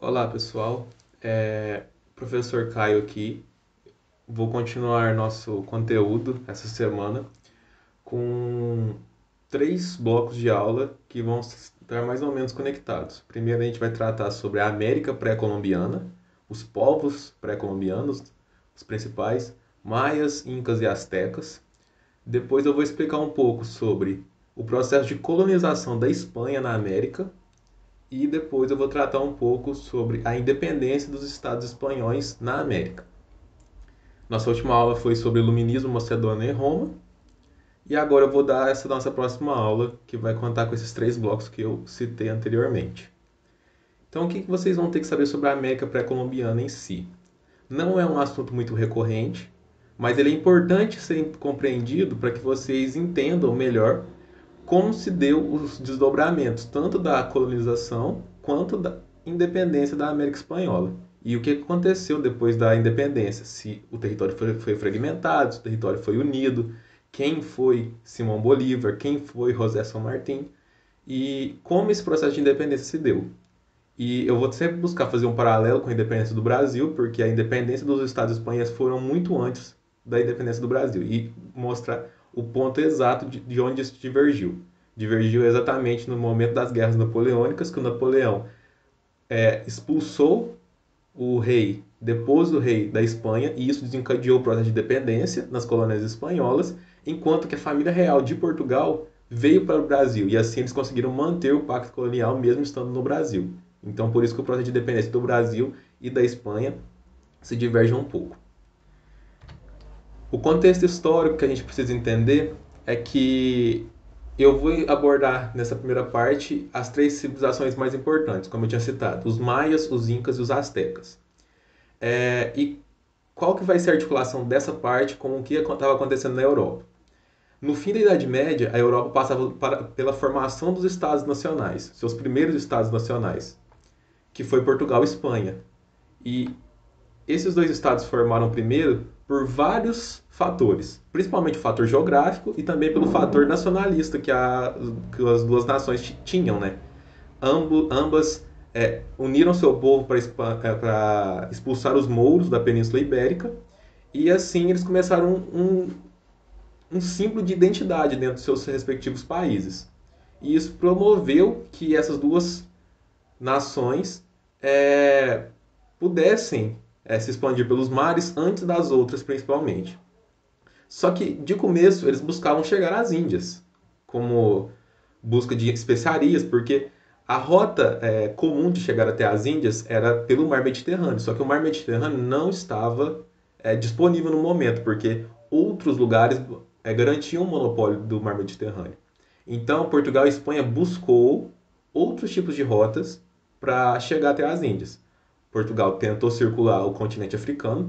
Olá, pessoal. Professor Caio aqui. Vou continuar nosso conteúdo essa semana com três blocos de aula que vão estar mais ou menos conectados. Primeiro, a gente vai tratar sobre a América pré-colombiana, os povos pré-colombianos, os principais, maias, incas e astecas. Depois, eu vou explicar um pouco sobre o processo de colonização da Espanha na América e depois eu vou tratar um pouco sobre a independência dos estados espanhóis na América. Nossa última aula foi sobre Iluminismo, Macedônia e Roma, e agora eu vou dar essa nossa próxima aula, que vai contar com esses três blocos que eu citei anteriormente. Então, o que vocês vão ter que saber sobre a América pré-colombiana em si? Não é um assunto muito recorrente, mas ele é importante ser compreendido para que vocês entendam melhor como se deu os desdobramentos, tanto da colonização quanto da independência da América Espanhola. E o que aconteceu depois da independência? Se o território foi fragmentado, se o território foi unido, quem foi Simão Bolívar, quem foi José São Martín e como esse processo de independência se deu. E eu vou sempre buscar fazer um paralelo com a independência do Brasil, porque a independência dos Estados espanhóis foram muito antes da independência do Brasil, e mostrar o ponto exato de onde isso divergiu. Divergiu exatamente no momento das guerras napoleônicas, que o Napoleão expulsou o rei, depois do rei da Espanha, e isso desencadeou o processo de independência nas colônias espanholas, enquanto que a família real de Portugal veio para o Brasil, e assim eles conseguiram manter o pacto colonial mesmo estando no Brasil. Então, por isso que o processo de independência do Brasil e da Espanha se divergem um pouco. O contexto histórico que a gente precisa entender é que eu vou abordar nessa primeira parte as três civilizações mais importantes, como eu tinha citado, os maias, os incas e os astecas. E qual que vai ser a articulação dessa parte com o que estava acontecendo na Europa? No fim da Idade Média, a Europa passava pela formação dos estados nacionais, seus primeiros estados nacionais, que foi Portugal e Espanha. E esses dois estados formaram primeiro por vários fatores, principalmente o fator geográfico e também pelo fator nacionalista que as duas nações tinham, né? Ambas uniram seu povo para expulsar os mouros da Península Ibérica e assim eles começaram um símbolo de identidade dentro dos seus respectivos países. E isso promoveu que essas duas nações pudessem se expandir pelos mares antes das outras, principalmente. Só que, de começo, eles buscavam chegar às Índias, como busca de especiarias, porque a rota comum de chegar até as Índias era pelo Mar Mediterrâneo. Só que o Mar Mediterrâneo não estava disponível no momento, porque outros lugares garantiam o monopólio do Mar Mediterrâneo. Então, Portugal e Espanha buscou outros tipos de rotas para chegar até as Índias. Portugal tentou circular o continente africano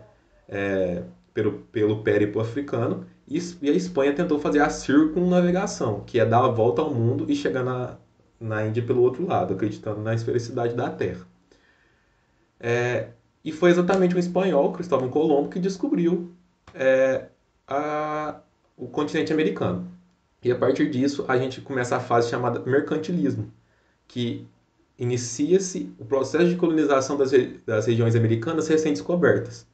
pelo périplo africano e a Espanha tentou fazer a circunnavegação, que é dar a volta ao mundo e chegar na Índia pelo outro lado, acreditando na esfericidade da Terra. E foi exatamente um espanhol, Cristóvão Colombo, que descobriu o continente americano. E a partir disso, a gente começa a fase chamada mercantilismo, que inicia-se o processo de colonização das regiões americanas recém-descobertas.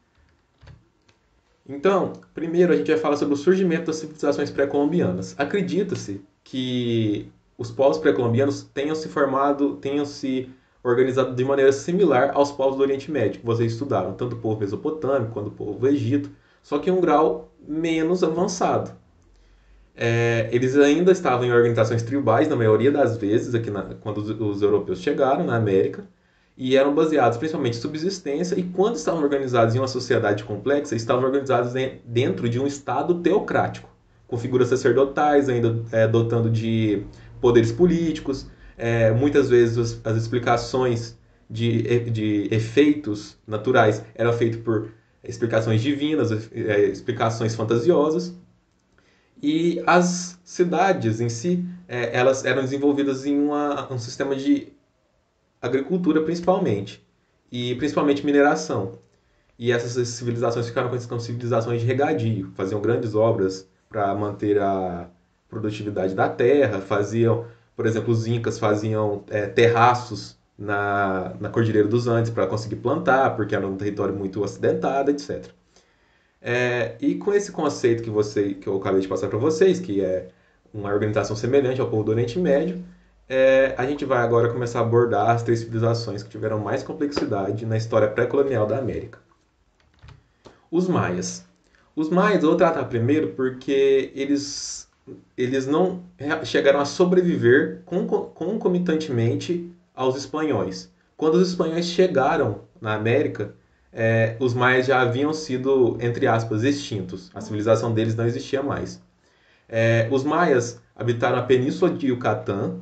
Então, primeiro a gente vai falar sobre o surgimento das civilizações pré-colombianas. Acredita-se que os povos pré-colombianos tenham se organizado de maneira similar aos povos do Oriente Médio, que vocês estudaram, tanto o povo mesopotâmico quanto o povo do Egito, só que em um grau menos avançado. Eles ainda estavam em organizações tribais, na maioria das vezes, quando os europeus chegaram na América, e eram baseados principalmente em subsistência, e quando estavam organizados em uma sociedade complexa, estavam organizados dentro de um Estado teocrático, com figuras sacerdotais, ainda dotando de poderes políticos. Muitas vezes as explicações de efeitos naturais eram feitas por explicações divinas, explicações fantasiosas. E as cidades em si, elas eram desenvolvidas em um sistema de agricultura principalmente, e principalmente mineração. E essas civilizações ficaram conhecidas como civilizações de regadio, faziam grandes obras para manter a produtividade da terra, por exemplo, os incas faziam terraços na Cordilheira dos Andes para conseguir plantar, porque era um território muito acidentado, etc. E com esse conceito que eu acabei de passar para vocês, que é uma organização semelhante ao povo do Oriente Médio, a gente vai agora começar a abordar as três civilizações que tiveram mais complexidade na história pré-colonial da América. Os maias. Os maias eu vou tratar primeiro porque eles não chegaram a sobreviver concomitantemente aos espanhóis. Quando os espanhóis chegaram na América, os maias já haviam sido, entre aspas, extintos. A civilização deles não existia mais. Os maias habitaram a península de Yucatán,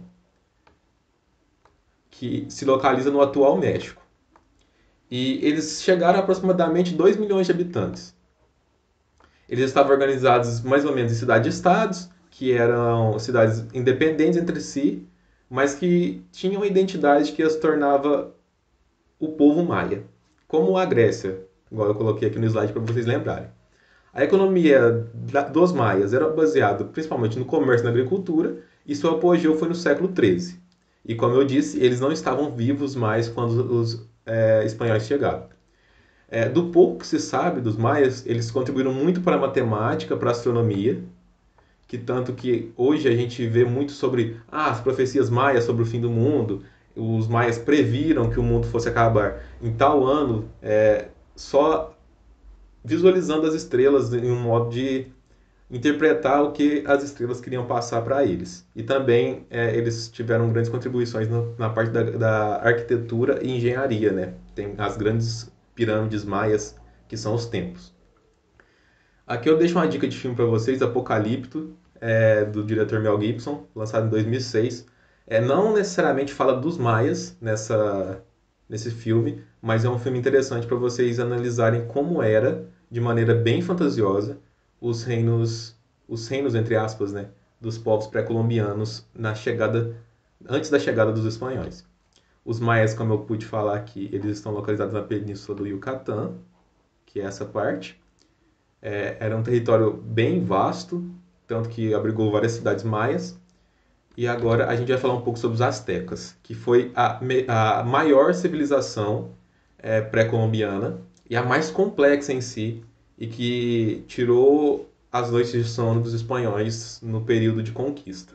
que se localiza no atual México. E eles chegaram a aproximadamente 2 milhões de habitantes. Eles estavam organizados mais ou menos em cidades-estados, que eram cidades independentes entre si, mas que tinham uma identidade que as tornava o povo maia, como a Grécia, igual eu coloquei aqui no slide para vocês lembrarem. A economia dos maias era baseada principalmente no comércio e na agricultura, e seu apogeu foi no século XIII. E como eu disse, eles não estavam vivos mais quando os espanhóis chegaram. Do pouco que se sabe dos maias, eles contribuíram muito para a matemática, para a astronomia, que tanto que hoje a gente vê muito sobre as profecias maias sobre o fim do mundo. Os maias previram que o mundo fosse acabar em tal ano, só visualizando as estrelas em um modo de interpretar o que as estrelas queriam passar para eles. E também eles tiveram grandes contribuições na parte da arquitetura e engenharia, né? Tem as grandes pirâmides maias, que são os templos. Aqui eu deixo uma dica de filme para vocês, Apocalipto, do diretor Mel Gibson, lançado em 2006. Não necessariamente fala dos maias nesse filme, mas é um filme interessante para vocês analisarem como era, de maneira bem fantasiosa, os reinos entre aspas, né, dos povos pré-colombianos antes da chegada dos espanhóis. Os maias, como eu pude falar aqui, eles estão localizados na península do Yucatán, que é essa parte. Era um território bem vasto, tanto que abrigou várias cidades maias. E agora a gente vai falar um pouco sobre os astecas, que foi a maior civilização pré-colombiana e a mais complexa em si, e que tirou as noites de sono dos espanhóis no período de conquista.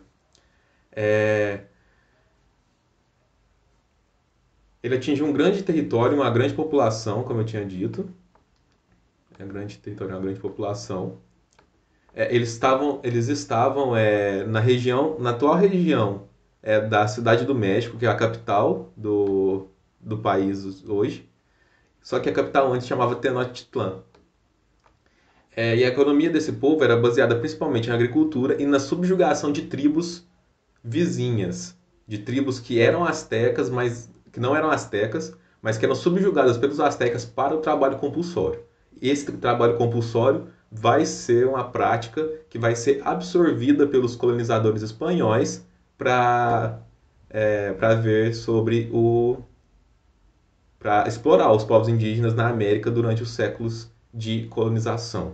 Ele atingiu um grande território, uma grande população, como eu tinha dito. Um grande território, uma grande população. Eles estavam na atual região da Cidade do México, que é a capital do país hoje. Só que a capital antes chamava Tenochtitlan. E a economia desse povo era baseada principalmente na agricultura e na subjugação de tribos vizinhas, de tribos que eram astecas, mas que não eram astecas, mas que eram subjugadas pelos astecas para o trabalho compulsório. Esse trabalho compulsório vai ser uma prática que vai ser absorvida pelos colonizadores espanhóis para ver sobre para explorar os povos indígenas na América durante os séculos de colonização.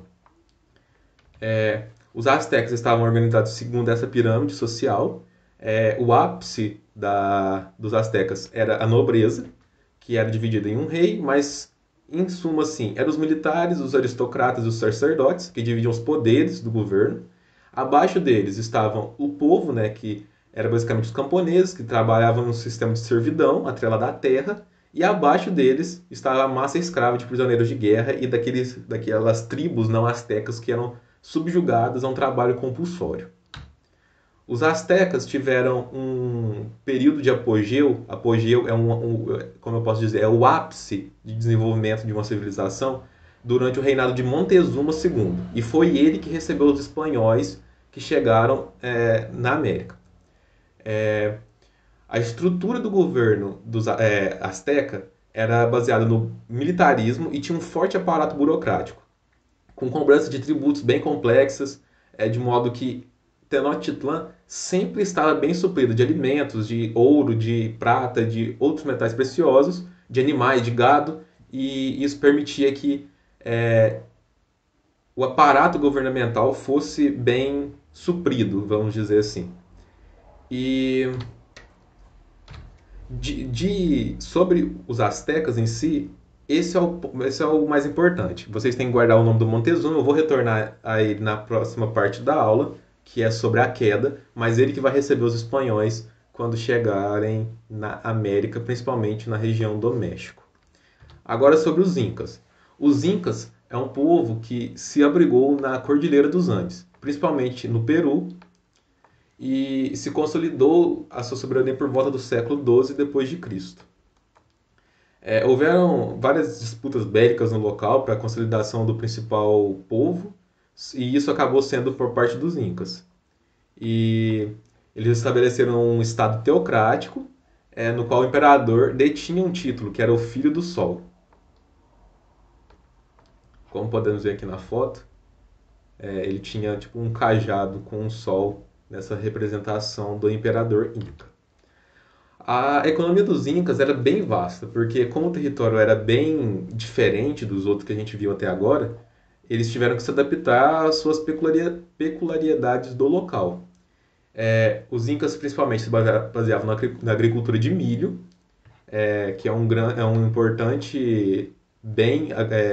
Os astecas estavam organizados segundo essa pirâmide social. O ápice dos astecas era a nobreza, que era dividida em um rei, mas em suma, assim, eram os militares, os aristocratas e os sacerdotes, que dividiam os poderes do governo. Abaixo deles estavam o povo, né, que era basicamente os camponeses, que trabalhavam num sistema de servidão, atrelado à terra, e abaixo deles estava a massa escrava de prisioneiros de guerra e daquelas tribos não astecas que eram subjugadas a um trabalho compulsório. Os astecas tiveram um período de apogeu. Apogeu como eu posso dizer, é o ápice de desenvolvimento de uma civilização durante o reinado de Montezuma II. E foi ele que recebeu os espanhóis que chegaram na América. A estrutura do governo dos asteca era baseada no militarismo e tinha um forte aparato burocrático, com cobrança de tributos bem complexas, de modo que Tenochtitlan sempre estava bem suprido de alimentos, de ouro, de prata, de outros metais preciosos, de animais, de gado, e isso permitia que o aparato governamental fosse bem suprido, vamos dizer assim. E Sobre os astecas em si, esse é o mais importante. Vocês têm que guardar o nome do Montezuma. Eu vou retornar a ele na próxima parte da aula, que é sobre a queda, mas ele que vai receber os espanhóis quando chegarem na América, principalmente na região do México. Agora sobre os Incas. Os Incas é um povo que se abrigou na Cordilheira dos Andes, principalmente no Peru, e se consolidou a sua soberania por volta do século XII depois de Cristo. Houveram várias disputas bélicas no local para a consolidação do principal povo, e isso acabou sendo por parte dos Incas. E eles estabeleceram um estado teocrático, no qual o imperador detinha um título, que era o Filho do Sol. Como podemos ver aqui na foto, ele tinha tipo um cajado com um sol nessa representação do imperador Inca. A economia dos Incas era bem vasta, porque como o território era bem diferente dos outros que a gente viu até agora, eles tiveram que se adaptar às suas peculiaridades do local. Os Incas principalmente se baseavam na agricultura de milho, que é um importante bem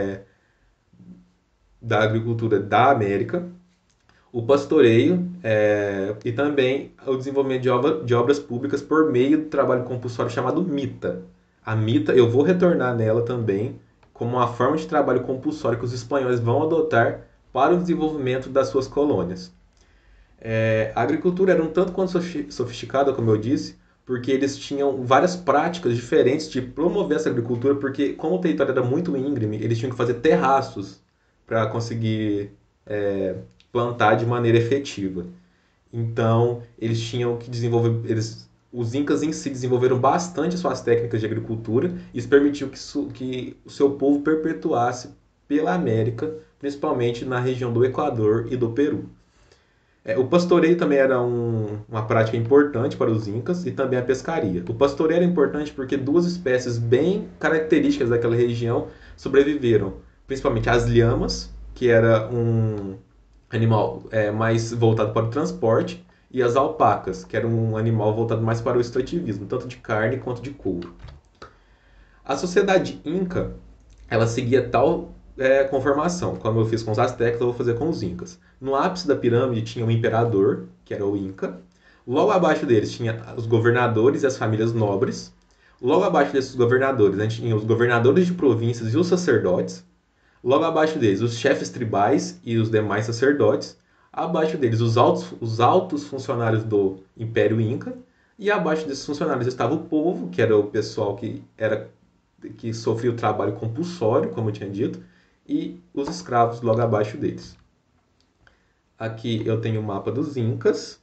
da agricultura da América, o pastoreio e também o desenvolvimento de obras públicas por meio do trabalho compulsório chamado mita. A mita, eu vou retornar nela também, como uma forma de trabalho compulsório que os espanhóis vão adotar para o desenvolvimento das suas colônias. A agricultura era um tanto quanto sofisticada, como eu disse, porque eles tinham várias práticas diferentes de promover essa agricultura, porque como o território era muito íngreme, eles tinham que fazer terraços para conseguir plantar de maneira efetiva. Então, eles tinham que desenvolver. Os Incas em si desenvolveram bastante suas técnicas de agricultura, e isso permitiu que o seu povo perpetuasse pela América, principalmente na região do Equador e do Peru. O pastoreio também era uma prática importante para os Incas e também a pescaria. O pastoreio era importante porque duas espécies bem características daquela região sobreviveram, principalmente as lhamas, que era um animal mais voltado para o transporte, e as alpacas, que era um animal voltado mais para o extrativismo, tanto de carne quanto de couro. A sociedade Inca, ela seguia tal conformação, como eu fiz com os astecas, eu vou fazer com os Incas. No ápice da pirâmide tinha o imperador, que era o Inca. Logo abaixo deles tinha os governadores e as famílias nobres. Logo abaixo desses governadores, a gente tinha os governadores de províncias e os sacerdotes. Logo abaixo deles, os chefes tribais e os demais sacerdotes. Abaixo deles, os altos funcionários do Império Inca. E abaixo desses funcionários estava o povo, que era o pessoal que sofria o trabalho compulsório, como eu tinha dito, e os escravos logo abaixo deles. Aqui eu tenho o mapa dos Incas.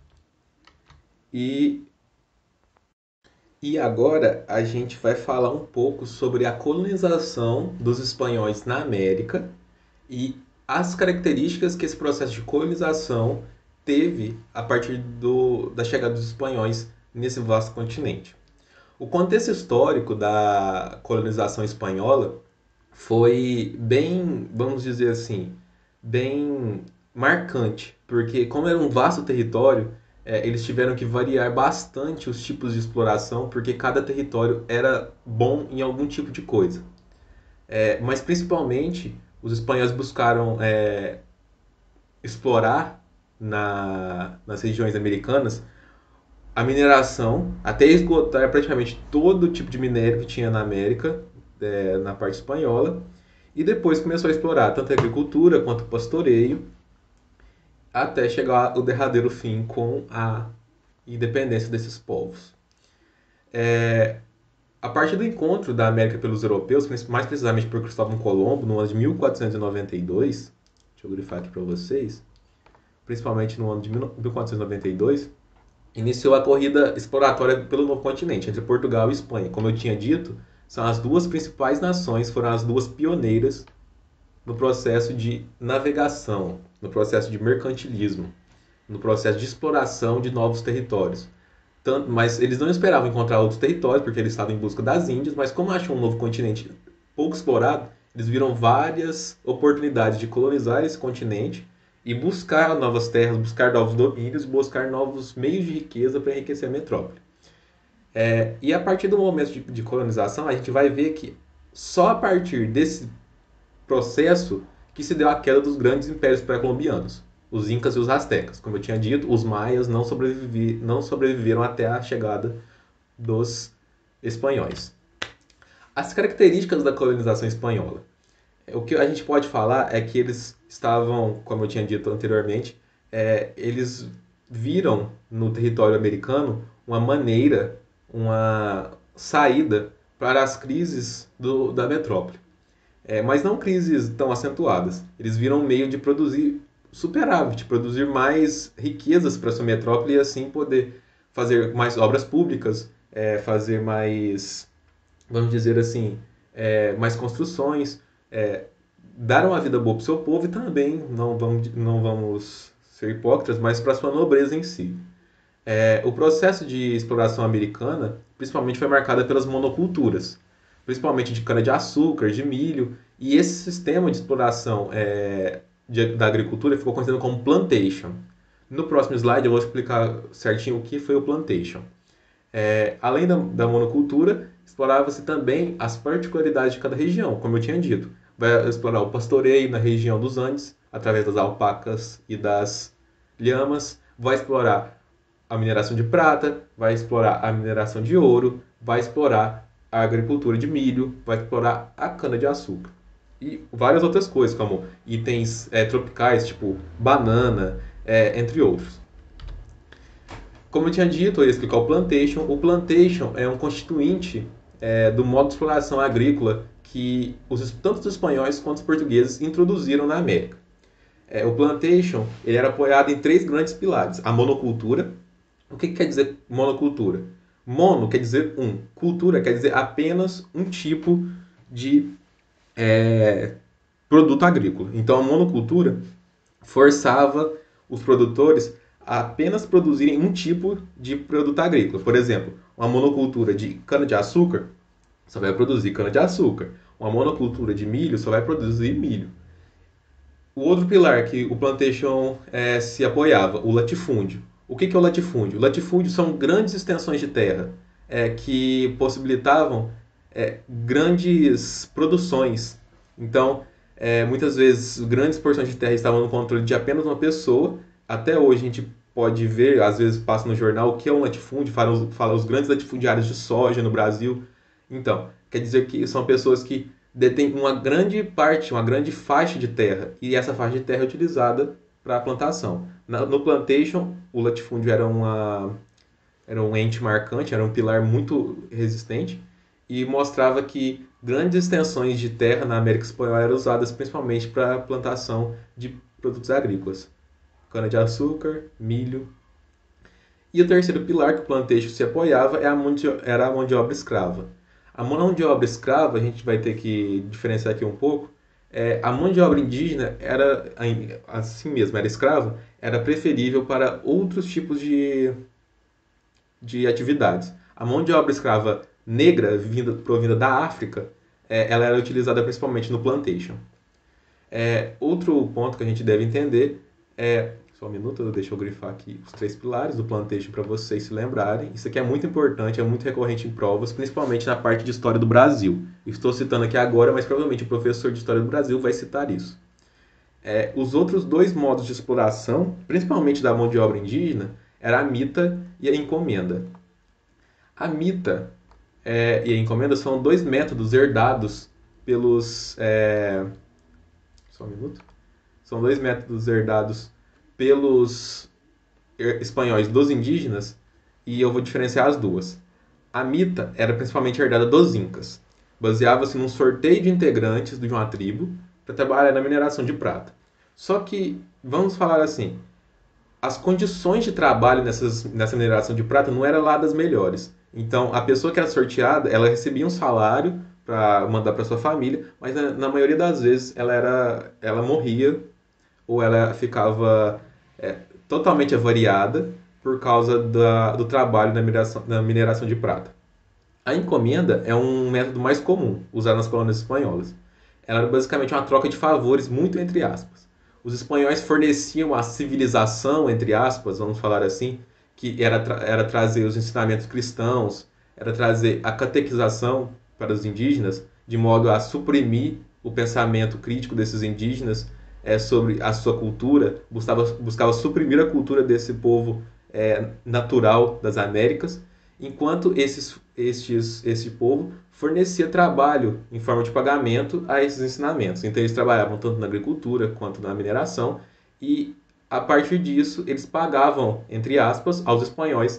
E agora a gente vai falar um pouco sobre a colonização dos espanhóis na América e as características que esse processo de colonização teve a partir da chegada dos espanhóis nesse vasto continente. O contexto histórico da colonização espanhola foi bem, vamos dizer assim, bem marcante, porque como era um vasto território, eles tiveram que variar bastante os tipos de exploração, porque cada território era bom em algum tipo de coisa. Mas principalmente os espanhóis buscaram explorar nas regiões americanas a mineração até esgotar praticamente todo tipo de minério que tinha na América, na parte espanhola, e depois começou a explorar tanto a agricultura quanto o pastoreio, até chegar o derradeiro fim com a independência desses povos. A partir do encontro da América pelos europeus, mais precisamente por Cristóvão Colombo, no ano de 1492, deixa eu grifar aqui para vocês, principalmente no ano de 1492, iniciou a corrida exploratória pelo novo continente, entre Portugal e Espanha. Como eu tinha dito, são as duas principais nações, foram as duas pioneiras no processo de navegação, no processo de mercantilismo, no processo de exploração de novos territórios. Mas eles não esperavam encontrar outros territórios, porque eles estavam em busca das Índias, mas como acham um novo continente pouco explorado, eles viram várias oportunidades de colonizar esse continente e buscar novas terras, buscar novos domínios, buscar novos meios de riqueza para enriquecer a metrópole. E a partir do momento de colonização, a gente vai ver que só a partir desse processo que se deu a queda dos grandes impérios pré-colombianos, os Incas e os Aztecas. Como eu tinha dito, os Maias não sobreviveram até a chegada dos espanhóis. As características da colonização espanhola. O que a gente pode falar é que eles estavam, como eu tinha dito anteriormente, eles viram no território americano uma maneira, uma saída para as crises da metrópole. Mas não crises tão acentuadas. Eles viram um meio de produzir superávit, produzir mais riquezas para sua metrópole e assim poder fazer mais obras públicas, fazer mais, vamos dizer assim, mais construções, dar uma vida boa para o seu povo e também, não vamos ser hipócritas, mas para a sua nobreza em si. O processo de exploração americana, principalmente, foi marcado pelas monoculturas, principalmente de cana-de-açúcar, de milho, e esse sistema de exploração da agricultura ficou conhecido como plantation. No próximo slide eu vou explicar certinho o que foi o plantation. Além da monocultura, explorava-se também as particularidades de cada região, como eu tinha dito. Vai explorar o pastoreio na região dos Andes, através das alpacas e das lhamas. Vai explorar a mineração de prata, vai explorar a mineração de ouro, vai explorar a agricultura de milho, vai explorar a cana-de-açúcar. E várias outras coisas, como itens tropicais, tipo banana, entre outros. Como eu tinha dito, eu ia explicar o plantation. O plantation é um constituinte do modo de exploração agrícola que tanto os espanhóis quanto os portugueses introduziram na América. O plantation ele era apoiado em três grandes pilares. A monocultura. O que quer dizer monocultura? Mono quer dizer um. Cultura quer dizer apenas um tipo de produto agrícola. Então a monocultura forçava os produtores a apenas produzirem um tipo de produto agrícola. Por exemplo, uma monocultura de cana-de-açúcar só vai produzir cana-de-açúcar. Uma monocultura de milho só vai produzir milho. O outro pilar que o plantation se apoiava, o latifúndio. O que é o latifúndio? O latifúndio são grandes extensões de terra que possibilitavam grandes produções. Então, muitas vezes, grandes porções de terra estavam no controle de apenas uma pessoa. Até hoje a gente pode ver, às vezes passa no jornal, o que é um latifúndio, fala os grandes latifundiários de soja no Brasil. Então, quer dizer que são pessoas que detêm uma grande parte, uma grande faixa de terra, e essa faixa de terra é utilizada para a plantação. No plantation, o latifúndio era um ente marcante, era um pilar muito resistente, e mostrava que grandes extensões de terra na América Espanhola eram usadas principalmente para a plantação de produtos agrícolas. Cana-de-açúcar, milho. E o terceiro pilar que o plantation se apoiava era a mão de obra escrava. A mão de obra escrava, a gente vai ter que diferenciar aqui um pouco, a mão de obra indígena era, assim mesmo, era escrava, era preferível para outros tipos de atividades. A mão de obra escrava negra, provinda da África, ela era utilizada principalmente no plantation. Outro ponto que a gente deve entender só um minuto, deixa eu grifar aqui os três pilares do plantation para vocês se lembrarem. Isso aqui é muito importante, é muito recorrente em provas, principalmente na parte de história do Brasil. Estou citando aqui agora, mas provavelmente o professor de história do Brasil vai citar isso. Os outros dois modos de exploração, principalmente da mão de obra indígena, era a mita e a encomenda. A mita e a encomenda são dois métodos herdados pelos... Só um minuto. São dois métodos herdados pelos espanhóis dos indígenas, e eu vou diferenciar as duas. A mita era principalmente herdada dos incas. Baseava-se num sorteio de integrantes de uma tribo para trabalhar na mineração de prata. Só que, vamos falar assim, as condições de trabalho nessa mineração de prata não eram lá das melhores. Então, a pessoa que era sorteada, ela recebia um salário para mandar para sua família, mas na maioria das vezes ela morria ou ela ficava totalmente avariada por causa do trabalho na mineração de prata. A encomenda é um método mais comum usado nas colônias espanholas. Ela era basicamente uma troca de favores, muito entre aspas. Os espanhóis forneciam a civilização, entre aspas, vamos falar assim, que era trazer os ensinamentos cristãos, era trazer a catequização para os indígenas, de modo a suprimir o pensamento crítico desses indígenas sobre a sua cultura, buscava suprimir a cultura desse povo natural das Américas, enquanto esse povo fornecia trabalho em forma de pagamento a esses ensinamentos. Então eles trabalhavam tanto na agricultura quanto na mineração e a partir disso eles pagavam, entre aspas, aos espanhóis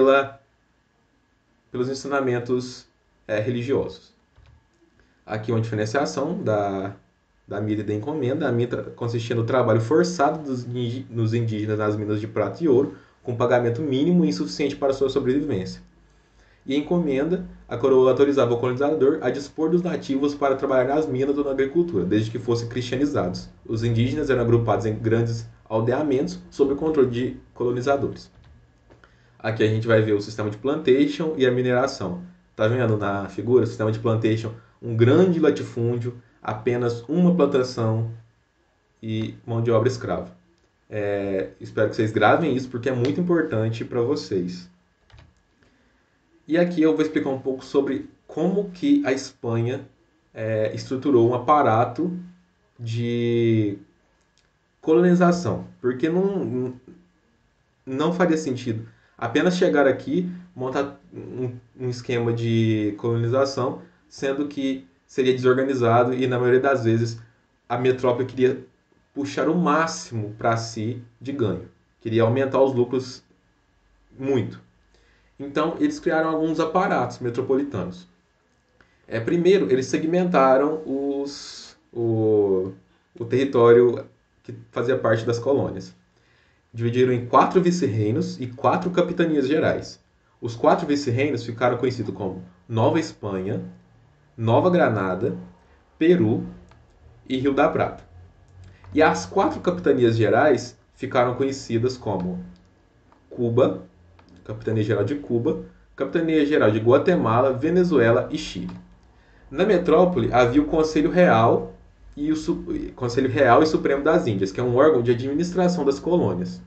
pelos ensinamentos religiosos. Aqui uma diferenciação da mita e da encomenda. A mita consistia no trabalho forçado dos indígenas nas minas de prata e ouro, com pagamento mínimo e insuficiente para sua sobrevivência. E a encomenda, a coroa autorizava o colonizador a dispor dos nativos para trabalhar nas minas ou na agricultura, desde que fossem cristianizados. Os indígenas eram agrupados em grandes aldeamentos sob o controle de colonizadores. Aqui a gente vai ver o sistema de plantation e a mineração. Tá vendo na figura? O sistema de plantation, um grande latifúndio, apenas uma plantação e mão de obra escrava. Espero que vocês gravem isso porque é muito importante para vocês. E aqui eu vou explicar um pouco sobre como que a Espanha estruturou um aparato de colonização. Porque não faria sentido apenas chegar aqui, montar um esquema de colonização, sendo que seria desorganizado e, na maioria das vezes, a metrópole queria puxar o máximo para si de ganho. Queria aumentar os lucros muito. Então, eles criaram alguns aparatos metropolitanos. Primeiro, eles segmentaram o território que fazia parte das colônias. Dividiram em 4 vice-reinos e 4 capitanias gerais. Os 4 vice-reinos ficaram conhecidos como Nova Espanha, Nova Granada, Peru e Rio da Prata. E as 4 capitanias gerais ficaram conhecidas como Cuba, Capitania Geral de Cuba, Capitania Geral de Guatemala, Venezuela e Chile. Na metrópole havia o Conselho Real e Conselho Real e Supremo das Índias, que é um órgão de administração das colônias.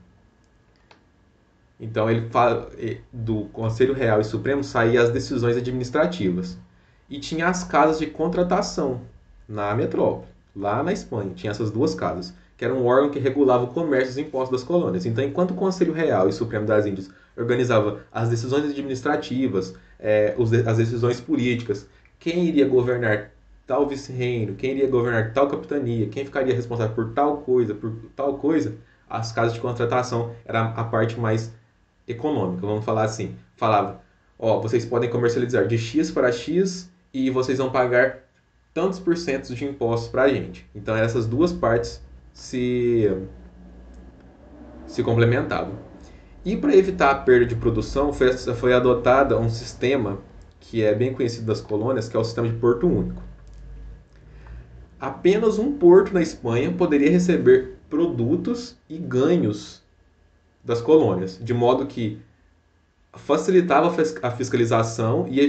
Então ele fala do Conselho Real e Supremo saíam as decisões administrativas. E tinha as casas de contratação na metrópole, lá na Espanha, tinha essas 2 casas, que era um órgão que regulava o comércio e os impostos das colônias. Então, enquanto o Conselho Real e Supremo das Índias organizava as decisões administrativas, as decisões políticas, quem iria governar tal vice-reino, quem iria governar tal capitania, quem ficaria responsável por tal coisa, as casas de contratação era a parte mais econômica, vamos falar assim. Falava, vocês podem comercializar de X para X e vocês vão pagar tantos por cento de impostos para a gente. Então essas 2 partes se complementavam. E para evitar a perda de produção, foi adotado um sistema que é bem conhecido das colônias, que é o sistema de porto único. Apenas um porto na Espanha poderia receber produtos e ganhos das colônias, de modo que facilitava a fiscalização e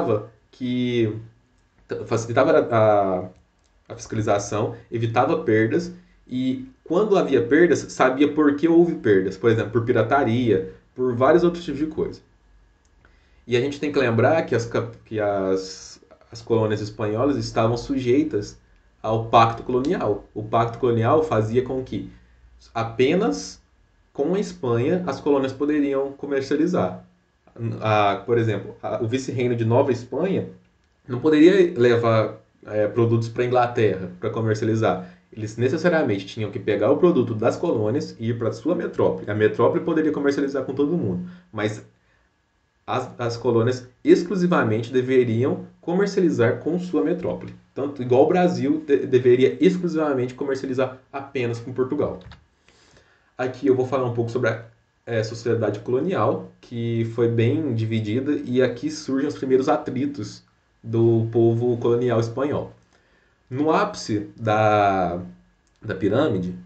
facilitava a fiscalização, evitava perdas e quando havia perdas, sabia por que houve perdas, por exemplo, por pirataria, por vários outros tipos de coisa. E a gente tem que lembrar que as colônias espanholas estavam sujeitas ao Pacto Colonial. O Pacto Colonial fazia com que apenas com a Espanha as colônias poderiam comercializar. Por exemplo, o vice-reino de Nova Espanha não poderia levar produtos para a Inglaterra para comercializar. Eles necessariamente tinham que pegar o produto das colônias e ir para a sua metrópole. A metrópole poderia comercializar com todo mundo, mas as colônias exclusivamente deveriam comercializar com sua metrópole. Tanto igual o Brasil deveria exclusivamente comercializar apenas com Portugal. Aqui eu vou falar um pouco sobre a sociedade colonial, que foi bem dividida, e aqui surgem os primeiros atritos do povo colonial espanhol. No ápice da pirâmide,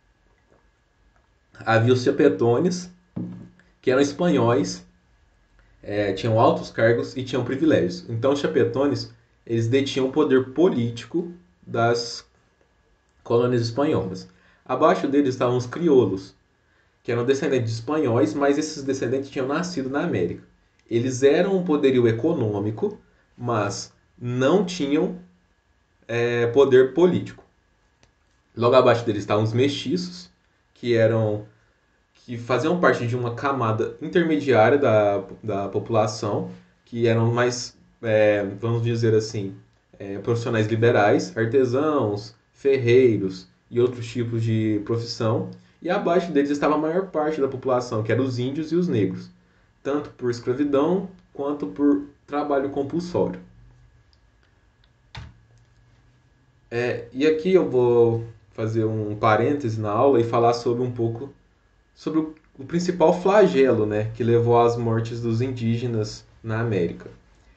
havia os chapetones, que eram espanhóis, tinham altos cargos e tinham privilégios. Então, os chapetones, eles detinham o poder político das colônias espanholas. Abaixo deles estavam os crioulos, que eram descendentes de espanhóis, mas esses descendentes tinham nascido na América. Eles eram um poderio econômico, mas não tinham poder político. Logo abaixo deles estavam os mestiços, que eram que faziam parte de uma camada intermediária da população, que eram mais, vamos dizer assim, profissionais liberais, artesãos, ferreiros e outros tipos de profissão. E abaixo deles estava a maior parte da população, que eram os índios e os negros, tanto por escravidão quanto por trabalho compulsório. E aqui eu vou fazer um parêntese na aula e falar sobre um pouco sobre o principal flagelo, né, que levou às mortes dos indígenas na América.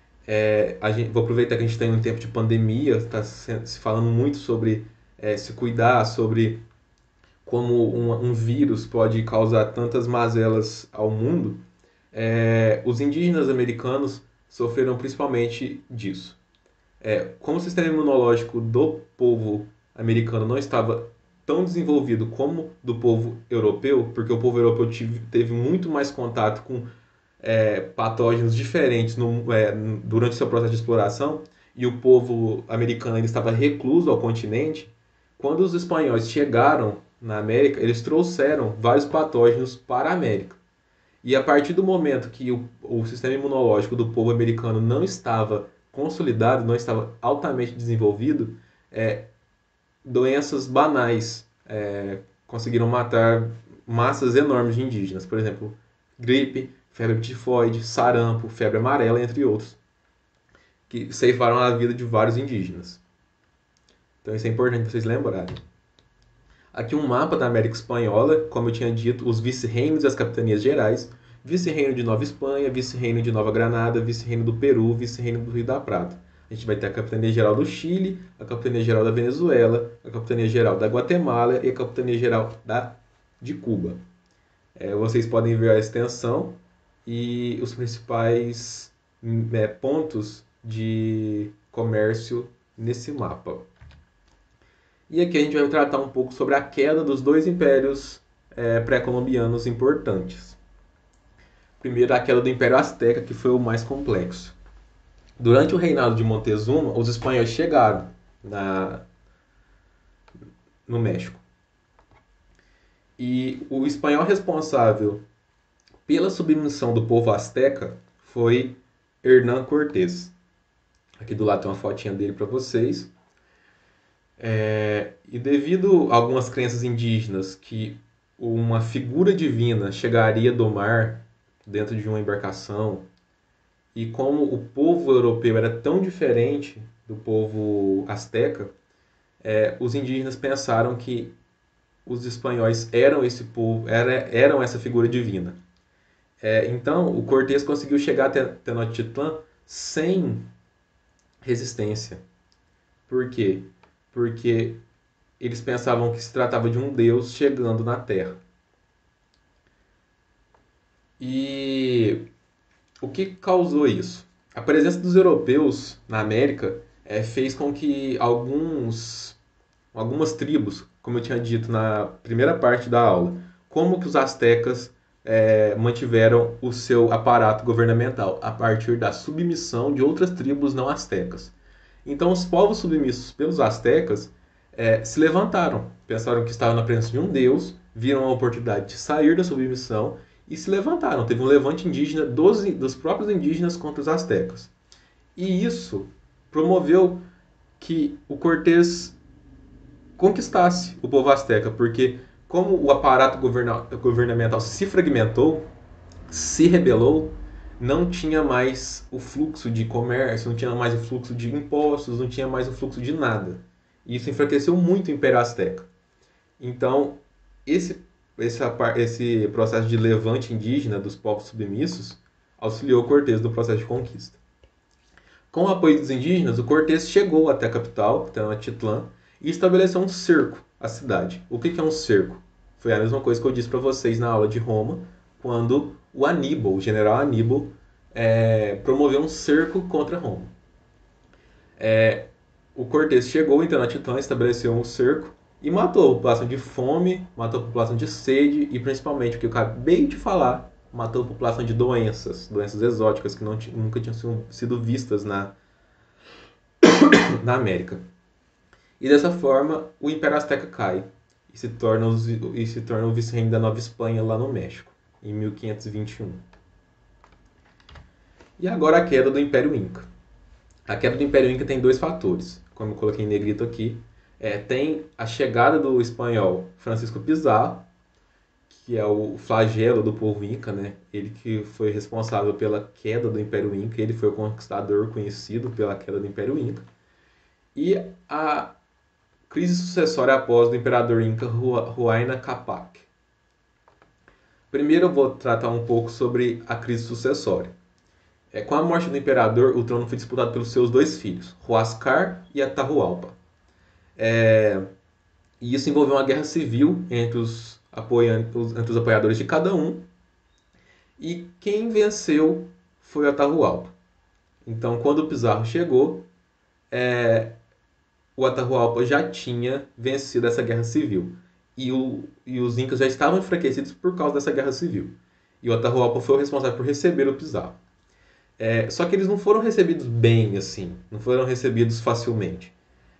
Vou aproveitar que a gente tem um tempo de pandemia, está se falando muito sobre se cuidar, sobre como um vírus pode causar tantas mazelas ao mundo. Os indígenas americanos sofreram principalmente disso. Como o sistema imunológico do povo americano não estava tão desenvolvido como do povo europeu, porque o povo europeu teve muito mais contato com patógenos diferentes durante o seu processo de exploração, e o povo americano ainda estava recluso ao continente. Quando os espanhóis chegaram na América, eles trouxeram vários patógenos para a América. E a partir do momento que o sistema imunológico do povo americano não estava consolidado, não estava altamente desenvolvido, doenças banais conseguiram matar massas enormes de indígenas. Por exemplo, gripe, febre tifoide, sarampo, febre amarela, entre outros, que ceifaram a vida de vários indígenas. Então isso é importante vocês lembrarem. Aqui um mapa da América Espanhola, como eu tinha dito, os vice-reinos e as capitanias gerais, vice-reino de Nova Espanha, vice-reino de Nova Granada, vice-reino do Peru, vice-reino do Rio da Prata. A gente vai ter a capitania geral do Chile, a capitania geral da Venezuela, a capitania geral da Guatemala e a capitania geral de Cuba. Vocês podem ver a extensão e os principais pontos de comércio nesse mapa. E aqui a gente vai tratar um pouco sobre a queda dos dois impérios pré-colombianos importantes. Primeiro, a queda do Império Azteca, que foi o mais complexo. Durante o reinado de Montezuma, os espanhóis chegaram no México. E o espanhol responsável pela submissão do povo azteca foi Hernán Cortés. Aqui do lado tem uma fotinha dele para vocês. E devido a algumas crenças indígenas que uma figura divina chegaria do mar dentro de uma embarcação, e como o povo europeu era tão diferente do povo azteca, os indígenas pensaram que os espanhóis eram esse povo, eram essa figura divina. Então, o Cortés conseguiu chegar até Tenochtitlan sem resistência. Por quê? Porque eles pensavam que se tratava de um deus chegando na Terra. E o que causou isso? A presença dos europeus na América fez com que algumas tribos, como eu tinha dito na primeira parte da aula, como que os astecas mantiveram o seu aparato governamental a partir da submissão de outras tribos não astecas. Então, os povos submissos pelos astecas se levantaram, pensaram que estavam na presença de um deus, viram a oportunidade de sair da submissão e se levantaram. Teve um levante indígena dos próprios indígenas contra os astecas. E isso promoveu que o Cortés conquistasse o povo asteca, porque como o aparato governamental se fragmentou, se rebelou, não tinha mais o fluxo de comércio, não tinha mais o fluxo de impostos, não tinha mais o fluxo de nada. E isso enfraqueceu muito o Império Azteca. Então, esse processo de levante indígena dos povos submissos auxiliou Cortés no processo de conquista. Com o apoio dos indígenas, o Cortés chegou até a capital, Tenochtitlan, e estabeleceu um cerco à cidade. O que é um cerco? Foi a mesma coisa que eu disse para vocês na aula de Roma, quando o general Aníbal, promoveu um cerco contra Roma. O Cortés chegou em Tenochtitlan, estabeleceu um cerco e matou a população de fome, matou a população de sede e principalmente o que eu acabei de falar, matou a população de doenças exóticas que nunca tinham sido vistas na América. E dessa forma, o Império Azteca cai e se torna o vice-reino da Nova Espanha lá no México, em 1521. E agora a queda do Império Inca. A queda do Império Inca tem dois fatores, como eu coloquei em negrito aqui. Tem a chegada do espanhol Francisco Pizarro, que é o flagelo do povo Inca, né? Ele que foi responsável pela queda do Império Inca, ele foi o conquistador conhecido pela queda do Império Inca. E a crise sucessória após do imperador Inca Huayna Capac. Primeiro eu vou tratar um pouco sobre a crise sucessória. Com a morte do imperador, o trono foi disputado pelos seus dois filhos, Huáscar e Atahualpa. E isso envolveu uma guerra civil entre os apoiadores de cada um. E quem venceu foi o Atahualpa. Então, quando o Pizarro chegou, o Atahualpa já tinha vencido essa guerra civil. E os Incas já estavam enfraquecidos por causa dessa guerra civil. E o Atahualpa foi o responsável por receber o Pizarro. Só que eles não foram recebidos bem assim, não foram recebidos facilmente.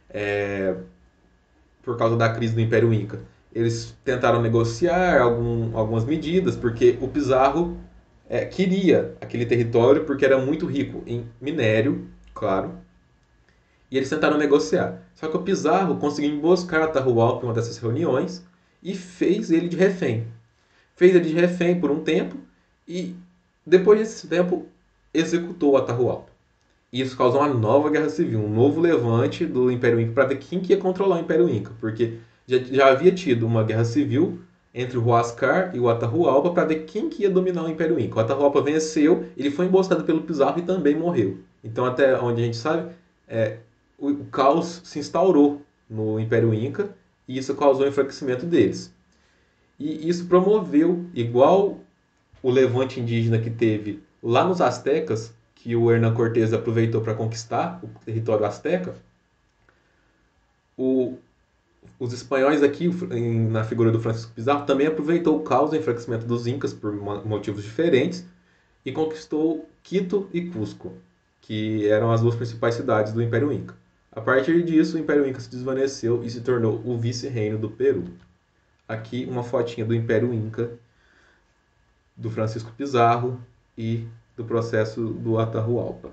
Por causa da crise do Império Inca. Eles tentaram negociar algumas medidas, porque o Pizarro queria aquele território porque era muito rico em minério, claro, e eles tentaram negociar. Só que o Pizarro conseguiu emboscar Atahualpa em uma dessas reuniões e fez ele de refém. Fez ele de refém por um tempo e, depois desse tempo, executou Atahualpa. E isso causou uma nova guerra civil, um novo levante do Império Inca para ver quem que ia controlar o Império Inca, porque já havia tido uma guerra civil entre o Huáscar e o Atahualpa para ver quem que ia dominar o Império Inca. O Atahualpa venceu, ele foi emboscado pelo Pizarro e também morreu. Então, até onde a gente sabe, o caos se instaurou no Império Inca e isso causou o enfraquecimento deles. E isso promoveu, igual o levante indígena que teve lá nos Astecas, que o Hernán Cortés aproveitou para conquistar o território azteca, os espanhóis aqui, na figura do Francisco Pizarro, também aproveitou o caos e o enfraquecimento dos Incas por motivos diferentes e conquistou Quito e Cusco, que eram as duas principais cidades do Império Inca. A partir disso, o Império Inca se desvaneceu e se tornou o vice-reino do Peru. Aqui uma fotinha do Império Inca, do Francisco Pizarro e do processo do Atahualpa.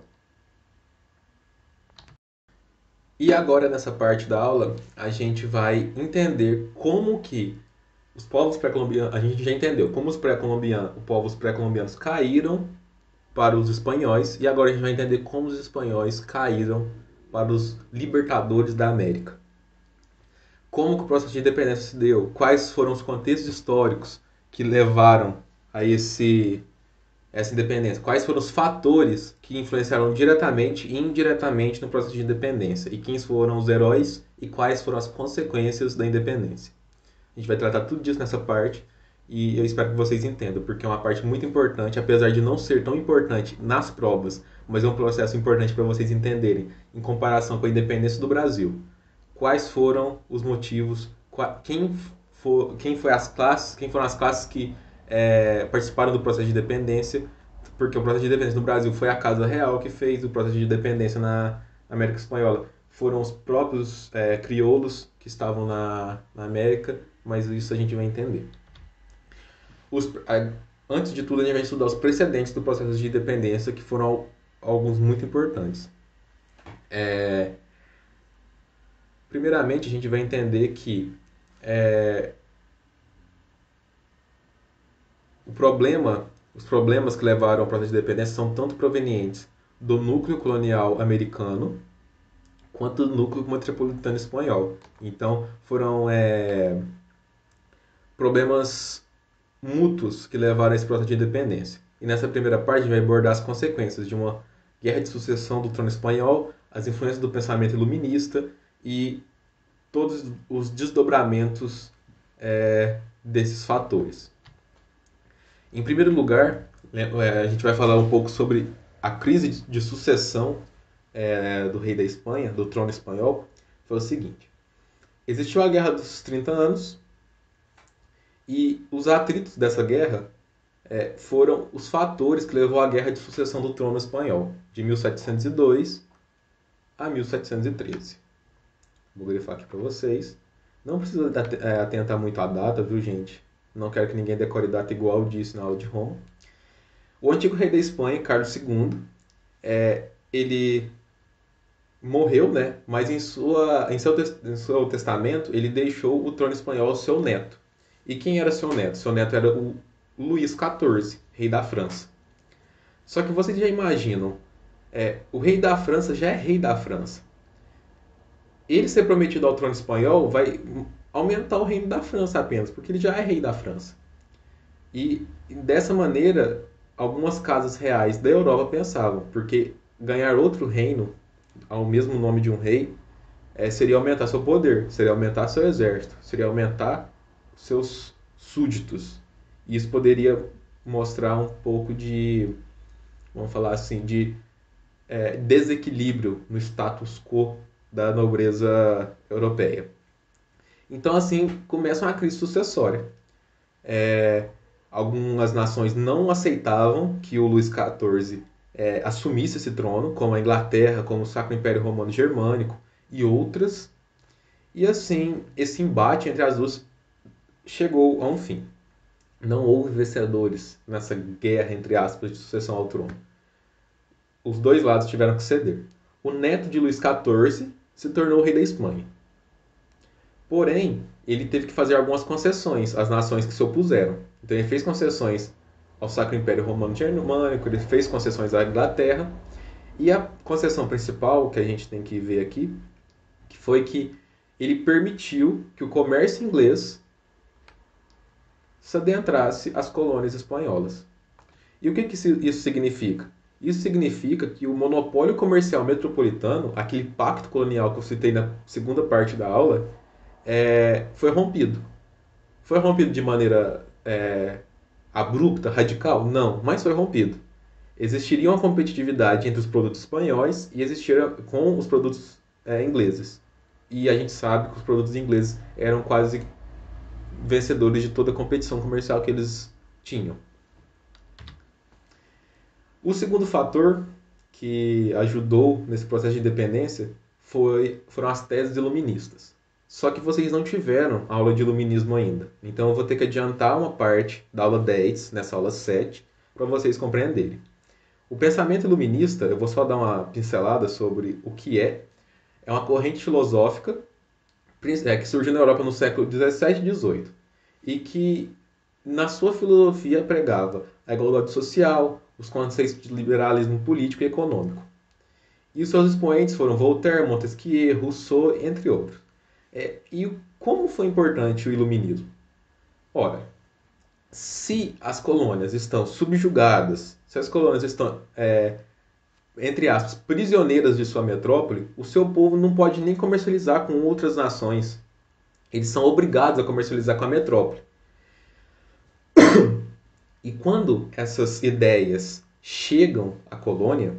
E agora, nessa parte da aula, a gente vai entender como que os povos pré-colombianos, a gente já entendeu como os povos pré-colombianos caíram para os espanhóis, e agora a gente vai entender como os espanhóis caíram para os libertadores da América. Como que o processo de independência se deu, quais foram os contextos históricos que levaram a essa independência, quais foram os fatores que influenciaram diretamente e indiretamente no processo de independência, e quem foram os heróis e quais foram as consequências da independência. A gente vai tratar tudo disso nessa parte e eu espero que vocês entendam, porque é uma parte muito importante, apesar de não ser tão importante nas provas, mas é um processo importante para vocês entenderem em comparação com a independência do Brasil. Quais foram os motivos, quem foram as classes que participaram do processo de independência, porque o processo de independência no Brasil foi a Casa Real que fez, o processo de independência na América Espanhola foram os próprios crioulos que estavam na América, mas isso a gente vai entender. Antes de tudo, a gente vai estudar os precedentes do processo de independência, que foram alguns muito importantes. Primeiramente, a gente vai entender que os problemas que levaram ao processo de independência são tanto provenientes do núcleo colonial americano quanto do núcleo metropolitano espanhol. Então, foram problemas mútuos que levaram a esse processo de independência. E nessa primeira parte, a gente vai abordar as consequências de uma guerra de sucessão do trono espanhol, as influências do pensamento iluminista e todos os desdobramentos desses fatores. Em primeiro lugar, a gente vai falar um pouco sobre a crise de sucessão do rei da Espanha, do trono espanhol. Foi o seguinte: existiu a Guerra dos 30 Anos e os atritos dessa guerra foram os fatores que levou à Guerra de Sucessão do Trono Espanhol, de 1702 a 1713. Vou grifar aqui para vocês. Não precisa atentar muito à data, viu, gente? Não quero que ninguém decore data igual eu disse na aula de Roma. O antigo rei da Espanha, Carlos II, ele morreu, né? Mas em seu testamento, ele deixou o trono espanhol ao seu neto. E quem era seu neto? Seu neto era o Luís XIV, rei da França. Só que vocês já imaginam, o rei da França já é rei da França. Ele ser prometido ao trono espanhol vai aumentar o reino da França apenas, porque ele já é rei da França. E dessa maneira, algumas casas reais da Europa pensavam, porque ganhar outro reino ao mesmo nome de um rei seria aumentar seu poder, seria aumentar seu exército, seria aumentar seus súditos. E isso poderia mostrar um pouco de, vamos falar assim, de desequilíbrio no status quo da nobreza europeia. Então, assim, começa uma crise sucessória. Algumas nações não aceitavam que o Luís XIV assumisse esse trono, como a Inglaterra, como o Sacro Império Romano Germânico e outras. E assim, esse embate entre as duas chegou a um fim. Não houve vencedores nessa guerra, entre aspas, de sucessão ao trono. Os dois lados tiveram que ceder. O neto de Luís XIV se tornou o rei da Espanha. Porém, ele teve que fazer algumas concessões às nações que se opuseram. Então ele fez concessões ao Sacro Império Romano Germânico, ele fez concessões à Inglaterra, e a concessão principal que a gente tem que ver aqui, que foi que ele permitiu que o comércio inglês se adentrasse às colônias espanholas. E o que isso significa? Isso significa que o monopólio comercial metropolitano, aquele pacto colonial que eu citei na segunda parte da aula, foi rompido. Foi rompido de maneira abrupta, radical? Não, mas foi rompido. Existiria uma competitividade entre os produtos espanhóis e existiria com os produtos ingleses. E a gente sabe que os produtos ingleses eram quase vencedores de toda a competição comercial que eles tinham. O segundo fator que ajudou nesse processo de independência foram as teses iluministas. Só que vocês não tiveram aula de iluminismo ainda. Então eu vou ter que adiantar uma parte da aula 10, nessa aula 7, para vocês compreenderem. O pensamento iluminista, eu vou só dar uma pincelada sobre o que é. É uma corrente filosófica que surgiu na Europa no século 17 e 18 e que, na sua filosofia, pregava a igualdade social, os conceitos de liberalismo político e econômico. E seus expoentes foram Voltaire, Montesquieu, Rousseau, entre outros. E como foi importante o iluminismo? Ora, se as colônias estão subjugadas, se as colônias estão, entre aspas, prisioneiras de sua metrópole, o seu povo não pode nem comercializar com outras nações. Eles são obrigados a comercializar com a metrópole. E quando essas ideias chegam à colônia,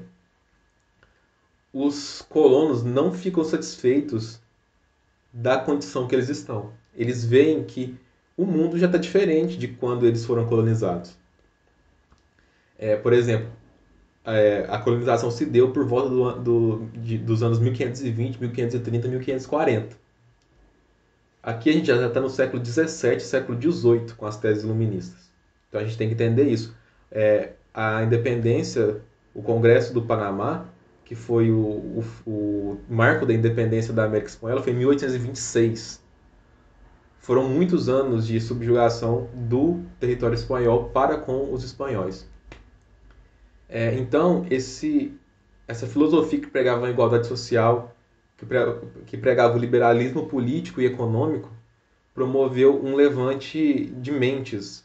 os colonos não ficam satisfeitos da condição que eles estão. Eles veem que o mundo já está diferente de quando eles foram colonizados. Por exemplo, a colonização se deu por volta dos anos 1520, 1530, 1540. Aqui a gente já está no século XVII, século XVIII, com as teses iluministas. Então a gente tem que entender isso. A independência, o Congresso do Panamá, que foi o marco da independência da América Espanhola, foi em 1826. Foram muitos anos de subjugação do território espanhol para com os espanhóis. Então, essa filosofia que pregava a igualdade social, que pregava o liberalismo político e econômico, promoveu um levante de mentes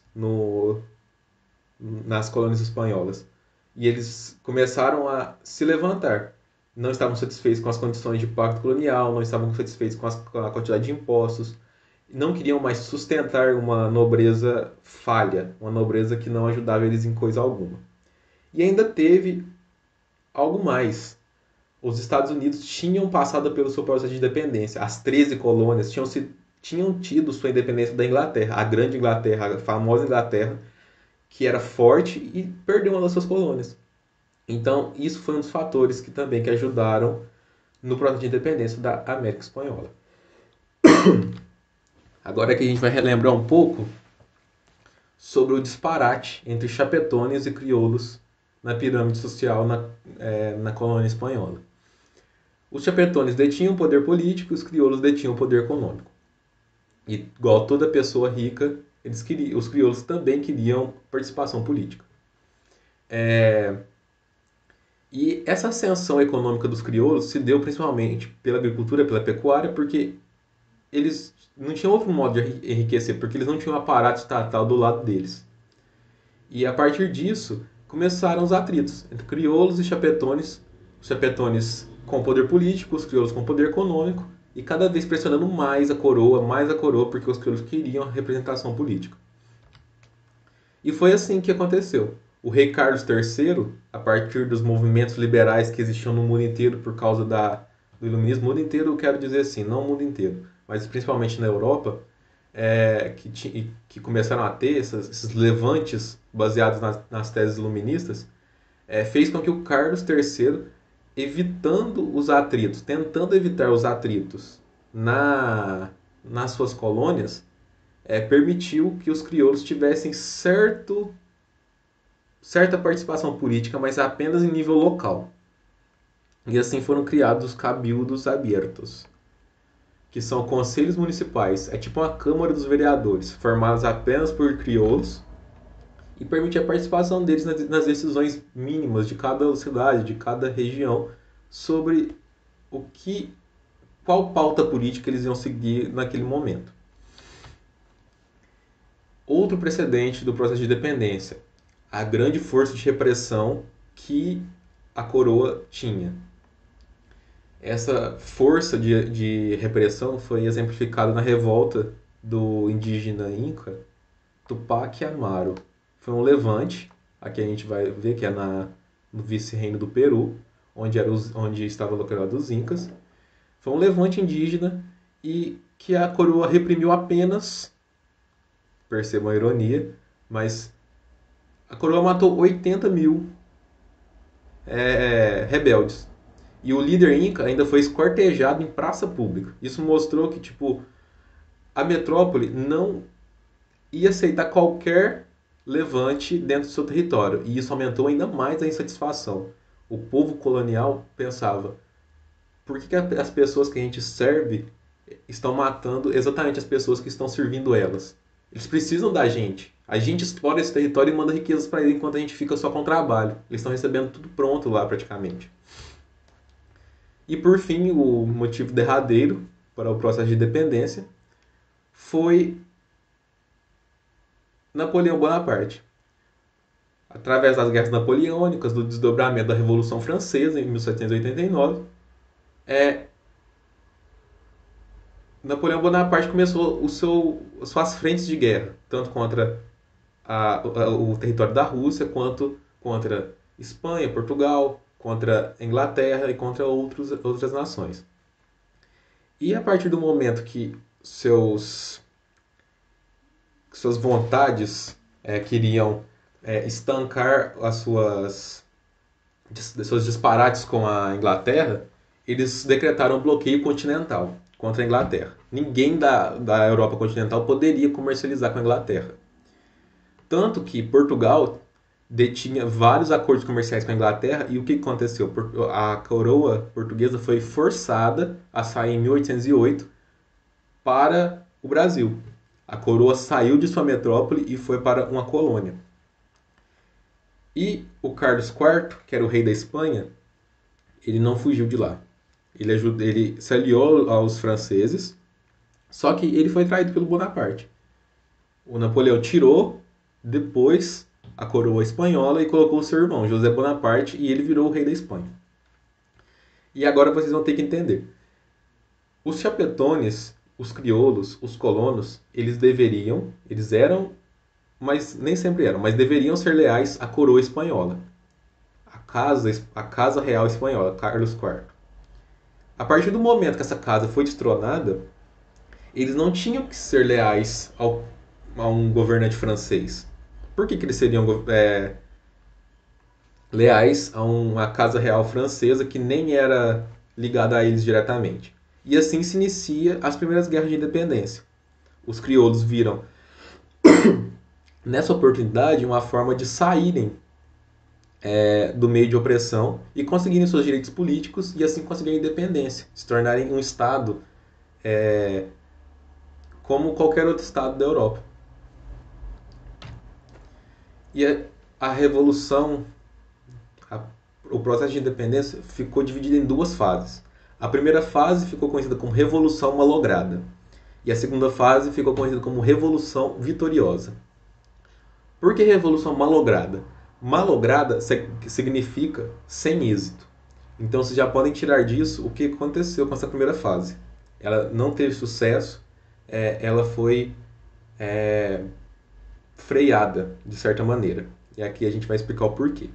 nas colônias espanholas. E eles começaram a se levantar. Não estavam satisfeitos com as condições de pacto colonial, não estavam satisfeitos com a quantidade de impostos, não queriam mais sustentar uma nobreza falha, uma nobreza que não ajudava eles em coisa alguma. E ainda teve algo mais. Os Estados Unidos tinham passado pelo seu processo de independência. As 13 colônias tinham tido sua independência da Inglaterra, a grande Inglaterra, a famosa Inglaterra, que era forte e perdeu uma das suas colônias. Então, isso foi um dos fatores que ajudaram no processo de independência da América Espanhola. Agora que a gente vai relembrar um pouco sobre o disparate entre chapetones e crioulos na pirâmide social na colônia espanhola. Os chapetones detinham poder político e os crioulos detinham poder econômico. E, igual toda pessoa rica, os crioulos também queriam participação política. E essa ascensão econômica dos crioulos se deu principalmente pela agricultura, pela pecuária, porque eles não tinham outro modo de enriquecer, porque eles não tinham um aparato estatal do lado deles. E a partir disso, começaram os atritos entre crioulos e chapetones, os chapetones com poder político, os crioulos com poder econômico, e cada vez pressionando mais a coroa, porque os crioulos queriam a representação política. E foi assim que aconteceu. O rei Carlos III, a partir dos movimentos liberais que existiam no mundo inteiro por causa do iluminismo, mundo inteiro eu quero dizer assim, não o mundo inteiro, mas principalmente na Europa, que começaram a ter esses levantes baseados nas teses iluministas, fez com que o Carlos III, tentando evitar os atritos nas suas colônias, permitiu que os crioulos tivessem certa participação política, mas apenas em nível local. E assim foram criados os cabildos abertos, que são conselhos municipais, é tipo uma Câmara dos Vereadores, formados apenas por crioulos, e permite a participação deles nas decisões mínimas de cada cidade, de cada região, sobre qual pauta política eles iam seguir naquele momento. Outro precedente do processo de independência, a grande força de repressão que a coroa tinha. Essa força de repressão foi exemplificada na revolta do indígena Inca Tupac Amaru. Foi um levante, aqui a gente vai ver que é no vice-reino do Peru, onde estavam localizados os Incas. Foi um levante indígena e que a coroa reprimiu apenas, percebam a ironia, mas a coroa matou 80 mil rebeldes. E o líder Inca ainda foi esquartejado em praça pública. Isso mostrou que a metrópole não ia aceitar qualquer levante dentro do seu território. E isso aumentou ainda mais a insatisfação. O povo colonial pensava: por que as pessoas que a gente serve estão matando exatamente as pessoas que estão servindo elas? Eles precisam da gente. A gente explora esse território e manda riquezas para eles enquanto a gente fica só com trabalho. Eles estão recebendo tudo pronto lá praticamente. E por fim, o motivo derradeiro para o processo de independência foi Napoleão Bonaparte. Através das guerras napoleônicas, do desdobramento da Revolução Francesa em 1789, Napoleão Bonaparte começou suas frentes de guerra, tanto contra o território da Rússia, quanto contra Espanha, Portugal, contra a Inglaterra e contra outras nações. E a partir do momento que suas vontades queriam estancar seus disparates com a Inglaterra, eles decretaram um bloqueio continental contra a Inglaterra. Ninguém da Europa continental poderia comercializar com a Inglaterra. Tanto que Portugal detinha vários acordos comerciais com a Inglaterra, e o que aconteceu? A coroa portuguesa foi forçada a sair em 1808 para o Brasil. A coroa saiu de sua metrópole e foi para uma colônia. E o Carlos IV, que era o rei da Espanha, ele não fugiu de lá. Ele se aliou aos franceses, só que ele foi traído pelo Bonaparte. O Napoleão tirou depois a coroa espanhola e colocou o seu irmão, José Bonaparte, e ele virou o rei da Espanha. E agora vocês vão ter que entender. Os chapetones, os crioulos, os colonos, eles eram, mas nem sempre eram, mas deveriam ser leais à coroa espanhola. A casa real espanhola, Carlos IV. A partir do momento que essa casa foi destronada, eles não tinham que ser leais a um governante francês. Por que, que eles seriam leais a uma casa real francesa que nem era ligada a eles diretamente? E assim se inicia as primeiras guerras de independência. Os crioulos viram nessa oportunidade uma forma de saírem do meio de opressão e conseguirem seus direitos políticos e assim conseguirem independência, se tornarem um Estado como qualquer outro Estado da Europa. E a Revolução, a, o processo de independência ficou dividido em duas fases. A primeira fase ficou conhecida como Revolução Malograda e a segunda fase ficou conhecida como Revolução Vitoriosa. Por que Revolução Malograda? Malograda significa sem êxito. Então vocês já podem tirar disso o que aconteceu com essa primeira fase. Ela não teve sucesso, ela foi freada, de certa maneira. E aqui a gente vai explicar o porquê.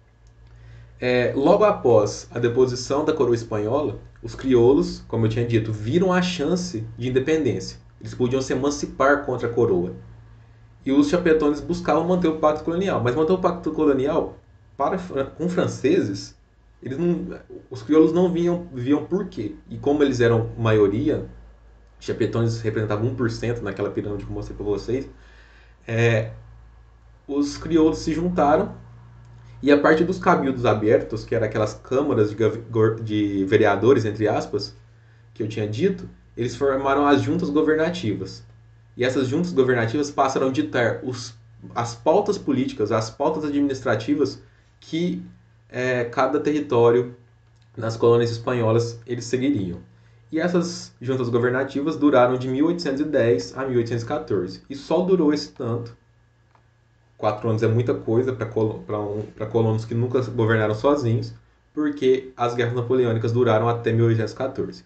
Logo após a deposição da coroa espanhola, os crioulos, como eu tinha dito, viram a chance de independência. Eles podiam se emancipar contra a coroa. E os chapetones buscavam manter o pacto colonial. Mas manter o pacto colonial com franceses, os crioulos não viam por quê. E como eles eram maioria, os chapetones representavam 1% naquela pirâmide que eu mostrei para vocês, os crioulos se juntaram e a partir dos cabildos abertos, que eram aquelas câmaras de vereadores, entre aspas, que eu tinha dito, eles formaram as juntas governativas. E essas juntas governativas passaram a ditar as pautas políticas, as pautas administrativas que cada território nas colônias espanholas eles seguiriam. E essas juntas governativas duraram de 1810 a 1814. E só durou esse tanto. 4 anos é muita coisa para colonos que nunca governaram sozinhos, porque as guerras napoleônicas duraram até 1814.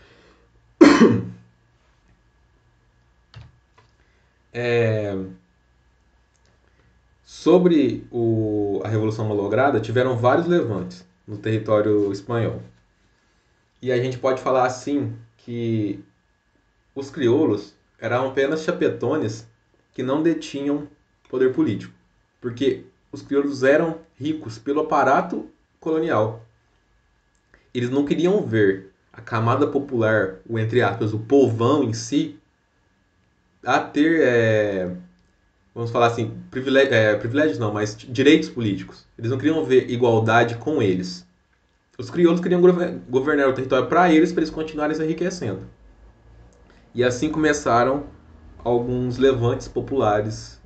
Sobre a Revolução Malograda, tiveram vários levantes no território espanhol. E a gente pode falar assim que os crioulos eram apenas chapetones que não detinham poder político, porque os crioulos eram ricos pelo aparato colonial. Eles não queriam ver a camada popular, o entre aspas, o povão em si, a ter, vamos falar assim, privilégios não, mas direitos políticos. Eles não queriam ver igualdade com eles. Os crioulos queriam governar o território para eles continuarem se enriquecendo. E assim começaram alguns levantes populares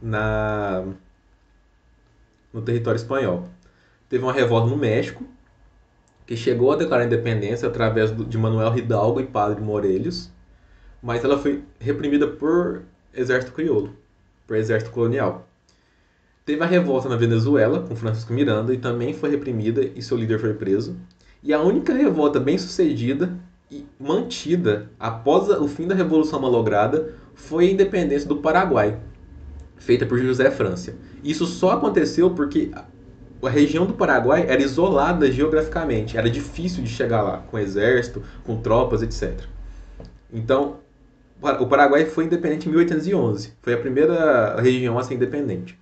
no território espanhol. Teve uma revolta no México, que chegou a declarar a independência através de Manuel Hidalgo e Padre Morelos, mas ela foi reprimida por exército crioulo, por exército colonial. Teve a revolta na Venezuela, com Francisco Miranda, e também foi reprimida e seu líder foi preso. E a única revolta bem sucedida e mantida após o fim da Revolução Malograda foi a independência do Paraguai, feita por José Francia. Isso só aconteceu porque a região do Paraguai era isolada geograficamente, era difícil de chegar lá, com exército, com tropas, etc. Então, o Paraguai foi independente em 1811, foi a primeira região a ser independente.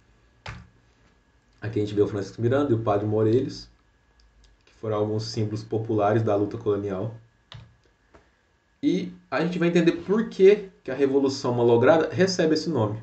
Aqui a gente vê o Francisco Miranda e o Padre Morelos, que foram alguns símbolos populares da luta colonial. E a gente vai entender por que a Revolução Malograda recebe esse nome.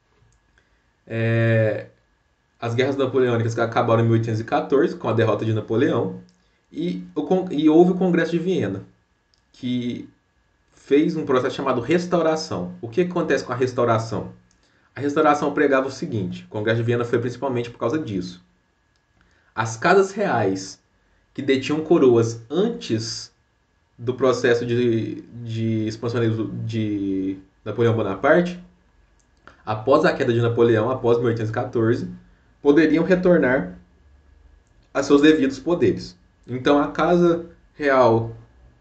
As guerras napoleônicas acabaram em 1814, com a derrota de Napoleão, e houve o Congresso de Viena, que fez um processo chamado restauração. O que acontece com a restauração? A restauração pregava o seguinte: o Congresso de Viena foi principalmente por causa disso. As casas reais que detinham coroas antes do processo de expansionismo de Napoleão Bonaparte, após a queda de Napoleão, após 1814, poderiam retornar a seus devidos poderes. Então a Casa Real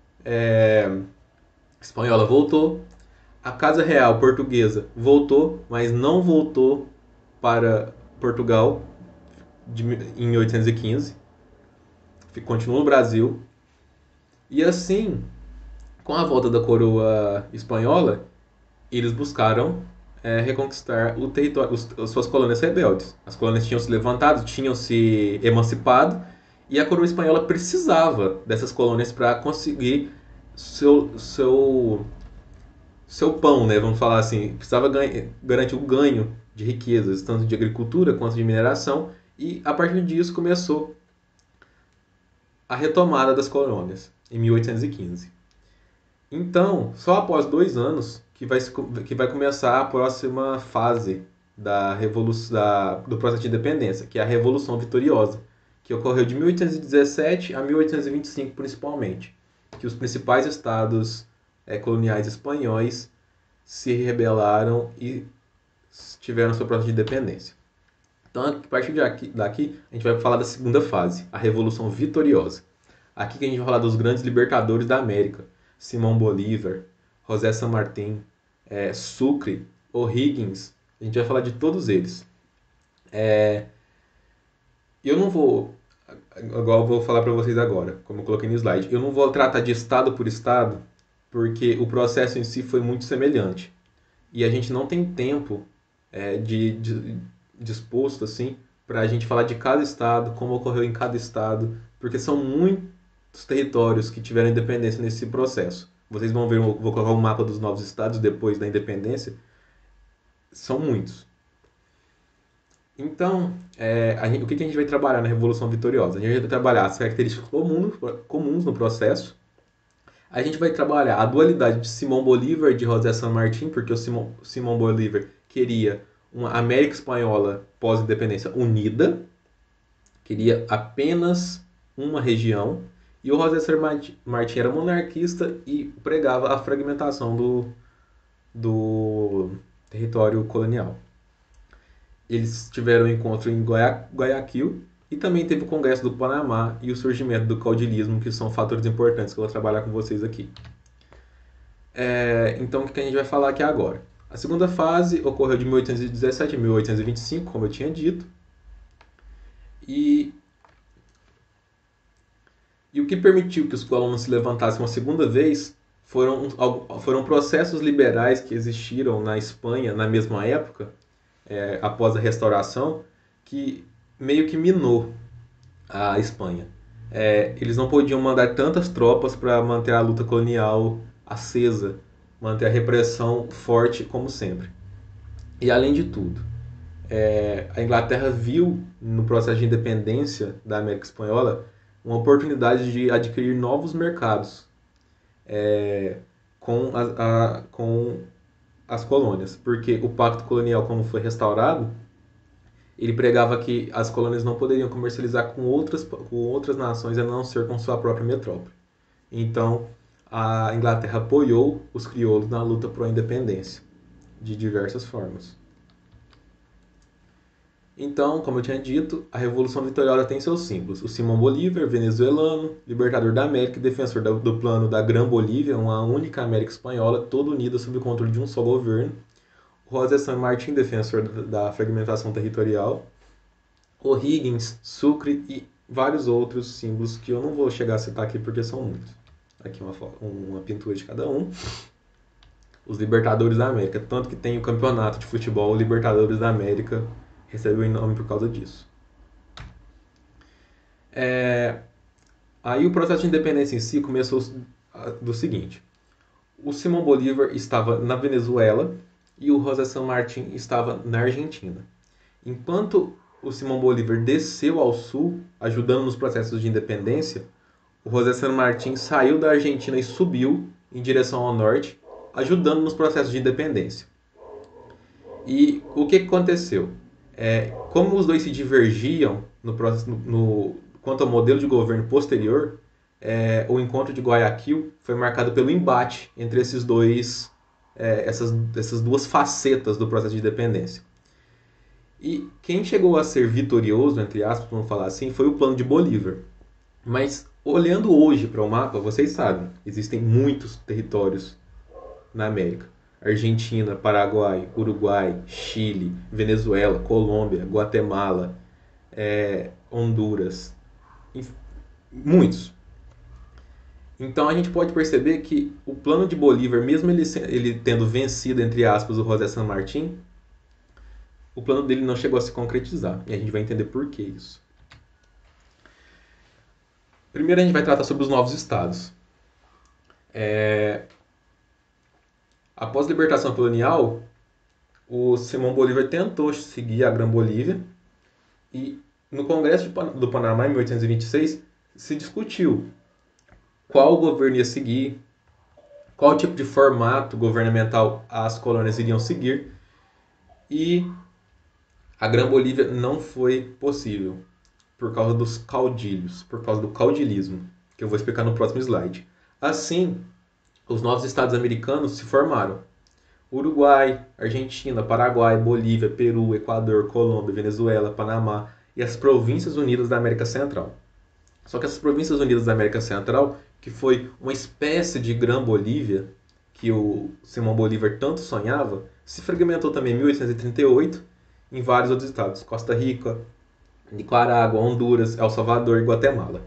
espanhola voltou, a Casa Real portuguesa voltou, mas não voltou para Portugal em 1815, continuou no Brasil. E assim, com a volta da coroa espanhola, eles buscaram reconquistar o território, as suas colônias rebeldes. As colônias tinham se levantado, tinham se emancipado, e a coroa espanhola precisava dessas colônias para conseguir seu, seu, seu pão, né? Vamos falar assim. Precisava garantir o ganho de riquezas, tanto de agricultura quanto de mineração, e a partir disso começou a retomada das colônias, em 1815. Então, só após 2 anos que vai começar a próxima fase do processo de independência, que é a Revolução Vitoriosa, que ocorreu de 1817 a 1825 principalmente, que os principais estados coloniais espanhóis se rebelaram e tiveram seu processo de independência. Então, a partir daqui, a gente vai falar da segunda fase, a Revolução Vitoriosa. Aqui que a gente vai falar dos grandes libertadores da América, Simão Bolívar, José San Martín, Sucre, O'Higgins. A gente vai falar de todos eles. Eu não vou, igual eu vou falar para vocês agora, como eu coloquei no slide, eu não vou tratar de estado por estado, porque o processo em si foi muito semelhante. E a gente não tem tempo disposto assim para a gente falar de cada estado, como ocorreu em cada estado, porque são muitos territórios que tiveram independência nesse processo. Vocês vão ver, eu vou colocar um mapa dos novos estados depois da independência. São muitos. Então, o que a gente vai trabalhar na Revolução Vitoriosa? A gente vai trabalhar as características comuns no processo. A gente vai trabalhar a dualidade de Simão Bolívar e de José San Martín, porque o Simão Bolívar queria uma América Espanhola pós-independência unida, queria apenas uma região, e o José San Martín era monarquista e pregava a fragmentação do território colonial. Eles tiveram um encontro em Guayaquil e também teve o Congresso do Panamá e o surgimento do caudilismo, que são fatores importantes que eu vou trabalhar com vocês aqui. Então, o que a gente vai falar aqui agora? A segunda fase ocorreu de 1817 a 1825, como eu tinha dito. E o que permitiu que os colonos se levantassem uma segunda vez foram processos liberais que existiram na Espanha na mesma época, após a restauração, que meio que minou a Espanha. Eles não podiam mandar tantas tropas para manter a luta colonial acesa, manter a repressão forte como sempre. E além de tudo, a Inglaterra viu no processo de independência da América Espanhola uma oportunidade de adquirir novos mercados com as colônias, porque o pacto colonial, como foi restaurado, ele pregava que as colônias não poderiam comercializar com outras nações a não ser com sua própria metrópole. Então, a Inglaterra apoiou os crioulos na luta por a independência, de diversas formas. Então, como eu tinha dito, a Revolução Vitoriosa tem seus símbolos. O Simão Bolívar, venezuelano, libertador da América e defensor do plano da Gran Bolívia, uma única América Espanhola, toda unida sob o controle de um só governo. José San Martín, defensor da fragmentação territorial. O'Higgins, Sucre e vários outros símbolos que eu não vou chegar a citar aqui porque são muitos. Aqui uma pintura de cada um. Os Libertadores da América, tanto que tem o campeonato de futebol Libertadores da América, recebeu o nome por causa disso. Aí o processo de independência em si começou do seguinte: o Simão Bolívar estava na Venezuela e o José San Martín estava na Argentina. Enquanto o Simão Bolívar desceu ao sul, ajudando nos processos de independência, o José San Martín saiu da Argentina e subiu em direção ao norte, ajudando nos processos de independência. E o que aconteceu? Como os dois se divergiam quanto ao modelo de governo posterior, o encontro de Guayaquil foi marcado pelo embate entre esses dois, essas duas facetas do processo de independência. E quem chegou a ser vitorioso, entre aspas, vamos falar assim, foi o plano de Bolívar. Mas olhando hoje para o mapa, vocês sabem, existem muitos territórios na América. Argentina, Paraguai, Uruguai, Chile, Venezuela, Colômbia, Guatemala, Honduras, muitos. Então a gente pode perceber que o plano de Bolívar, mesmo ele tendo vencido, entre aspas, o José San Martín, o plano dele não chegou a se concretizar. E a gente vai entender por que isso. Primeiro a gente vai tratar sobre os novos estados. Após a libertação colonial, o Simão Bolívar tentou seguir a Grã Bolívia e no Congresso do Panamá, em 1826, se discutiu qual governo ia seguir, qual tipo de formato governamental as colônias iriam seguir, e a Grã Bolívia não foi possível por causa dos caudilhos, por causa do caudilismo, que eu vou explicar no próximo slide. Assim, os novos estados americanos se formaram. Uruguai, Argentina, Paraguai, Bolívia, Peru, Equador, Colômbia, Venezuela, Panamá e as Províncias Unidas da América Central. Só que essas Províncias Unidas da América Central, que foi uma espécie de Grã Bolívia, que o Simão Bolívar tanto sonhava, se fragmentou também em 1838 em vários outros estados. Costa Rica, Nicarágua, Honduras, El Salvador e Guatemala.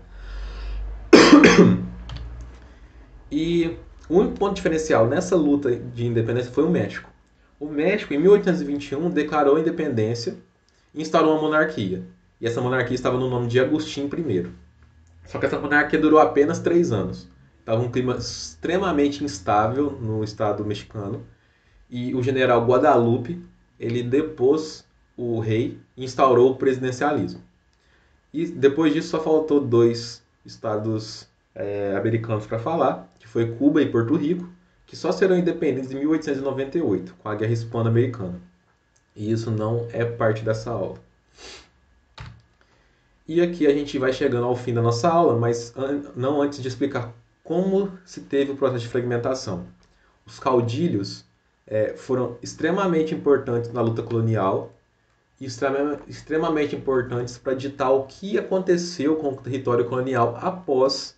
E o único ponto diferencial nessa luta de independência foi o México. O México, em 1821, declarou a independência e instaurou uma monarquia. E essa monarquia estava no nome de Agustín I. Só que essa monarquia durou apenas 3 anos. Estava um clima extremamente instável no estado mexicano. E o general Guadalupe, ele depôs o rei e instaurou o presidencialismo. E depois disso só faltou 2 estados americanos para falar, que foi Cuba e Porto Rico, que só serão independentes em 1898, com a Guerra Hispano-Americana. E isso não é parte dessa aula. E aqui a gente vai chegando ao fim da nossa aula, mas não antes de explicar como se teve o processo de fragmentação. Os caudilhos foram extremamente importantes na luta colonial e extremamente importantes para ditar o que aconteceu com o território colonial após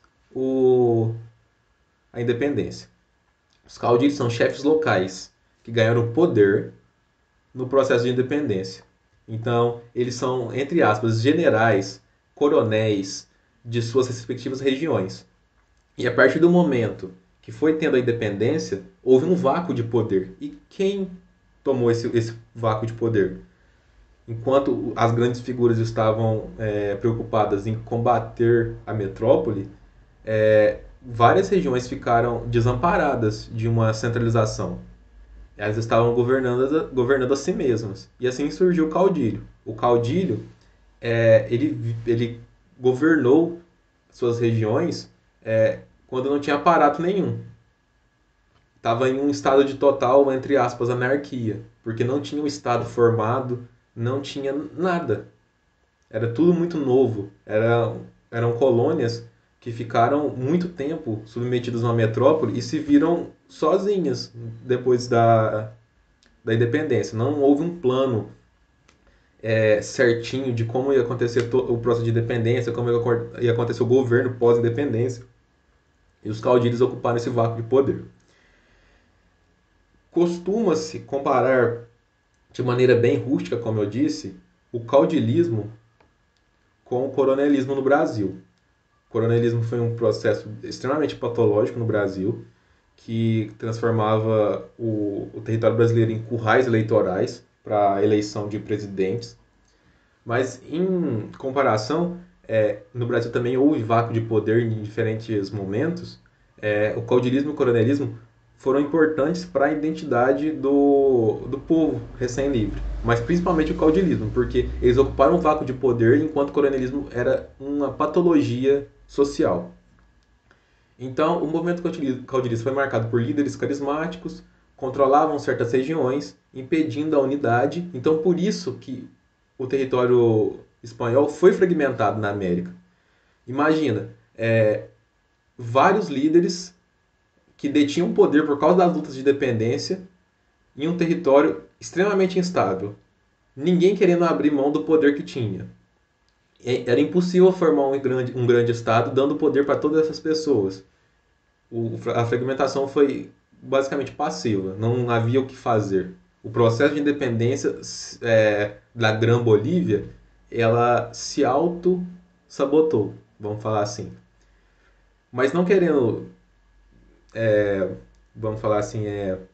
a independência. Os caudilhos são chefes locais que ganharam poder no processo de independência. Então, eles são, entre aspas, generais, coronéis de suas respectivas regiões. E a partir do momento que foi tendo a independência, houve um vácuo de poder. E quem tomou esse vácuo de poder? Enquanto as grandes figuras estavam preocupadas em combater a metrópole, várias regiões ficaram desamparadas de uma centralização. Elas estavam governando a si mesmas. E assim surgiu o caudilho. O caudilho, ele governou suas regiões quando não tinha aparato nenhum. Estava em um estado de total, entre aspas, anarquia. Porque não tinha um estado formado, não tinha nada. Era tudo muito novo. Eram colônias que ficaram muito tempo submetidas a uma metrópole e se viram sozinhas depois da independência. Não houve um plano certinho de como ia acontecer o processo de independência, como ia acontecer o governo pós-independência. E os caudilhos ocuparam esse vácuo de poder. Costuma-se comparar de maneira bem rústica, como eu disse, o caudilismo com o coronelismo no Brasil. O coronelismo foi um processo extremamente patológico no Brasil, que transformava o território brasileiro em currais eleitorais para a eleição de presidentes. Mas, em comparação, no Brasil também houve vácuo de poder em diferentes momentos. O caudilismo e o coronelismo foram importantes para a identidade do povo recém-livre, mas principalmente o caudilismo, porque eles ocuparam um vácuo de poder enquanto o coronelismo era uma patologia social. Então, o movimento caudilista foi marcado por líderes carismáticos, controlavam certas regiões, impedindo a unidade. Então, por isso que o território espanhol foi fragmentado na América. Imagina, vários líderes que detinham poder por causa das lutas de independência em um território extremamente instável. Ninguém querendo abrir mão do poder que tinha. Era impossível formar um grande Estado dando poder para todas essas pessoas. A fragmentação foi basicamente passiva, não havia o que fazer. O processo de independência da Grã Bolívia, ela se auto-sabotou, vamos falar assim. Mas não querendo, vamos falar assim,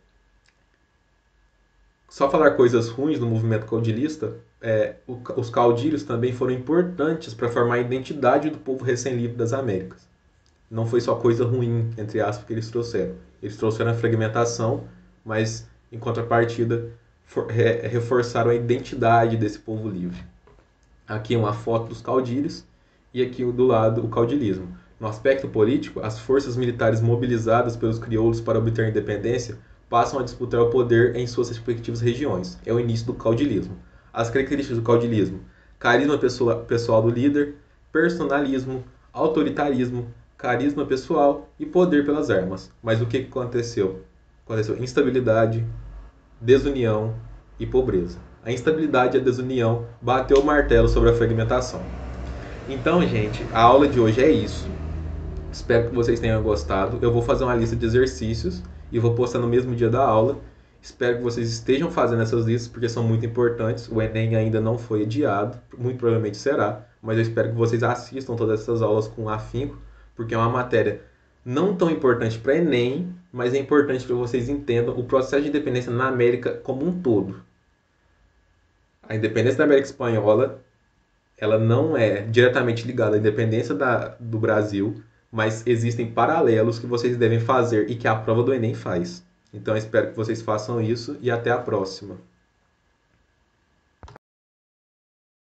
só falar coisas ruins do movimento caudilhista, os caudilhos também foram importantes para formar a identidade do povo recém-livre das Américas. Não foi só coisa ruim, entre aspas, que eles trouxeram. Eles trouxeram a fragmentação, mas, em contrapartida, reforçaram a identidade desse povo livre. Aqui uma foto dos caudilhos e aqui do lado o caudilismo. No aspecto político, as forças militares mobilizadas pelos crioulos para obter a independência passam a disputar o poder em suas respectivas regiões. É o início do caudilismo. As características do caudilismo: carisma pessoal do líder, personalismo, autoritarismo, carisma pessoal e poder pelas armas. Mas o que aconteceu? Aconteceu instabilidade, desunião e pobreza. A instabilidade e a desunião bateu o martelo sobre a fragmentação. Então, gente, a aula de hoje é isso. Espero que vocês tenham gostado. Eu vou fazer uma lista de exercícios e vou postar no mesmo dia da aula. Espero que vocês estejam fazendo essas listas porque são muito importantes. O Enem ainda não foi adiado, muito provavelmente será, mas eu espero que vocês assistam todas essas aulas com afinco, porque é uma matéria não tão importante para Enem, mas é importante para vocês entendam o processo de independência na América como um todo. A independência da América Espanhola, ela não é diretamente ligada à independência do Brasil, mas existem paralelos que vocês devem fazer e que a prova do Enem faz. Então eu espero que vocês façam isso e até a próxima.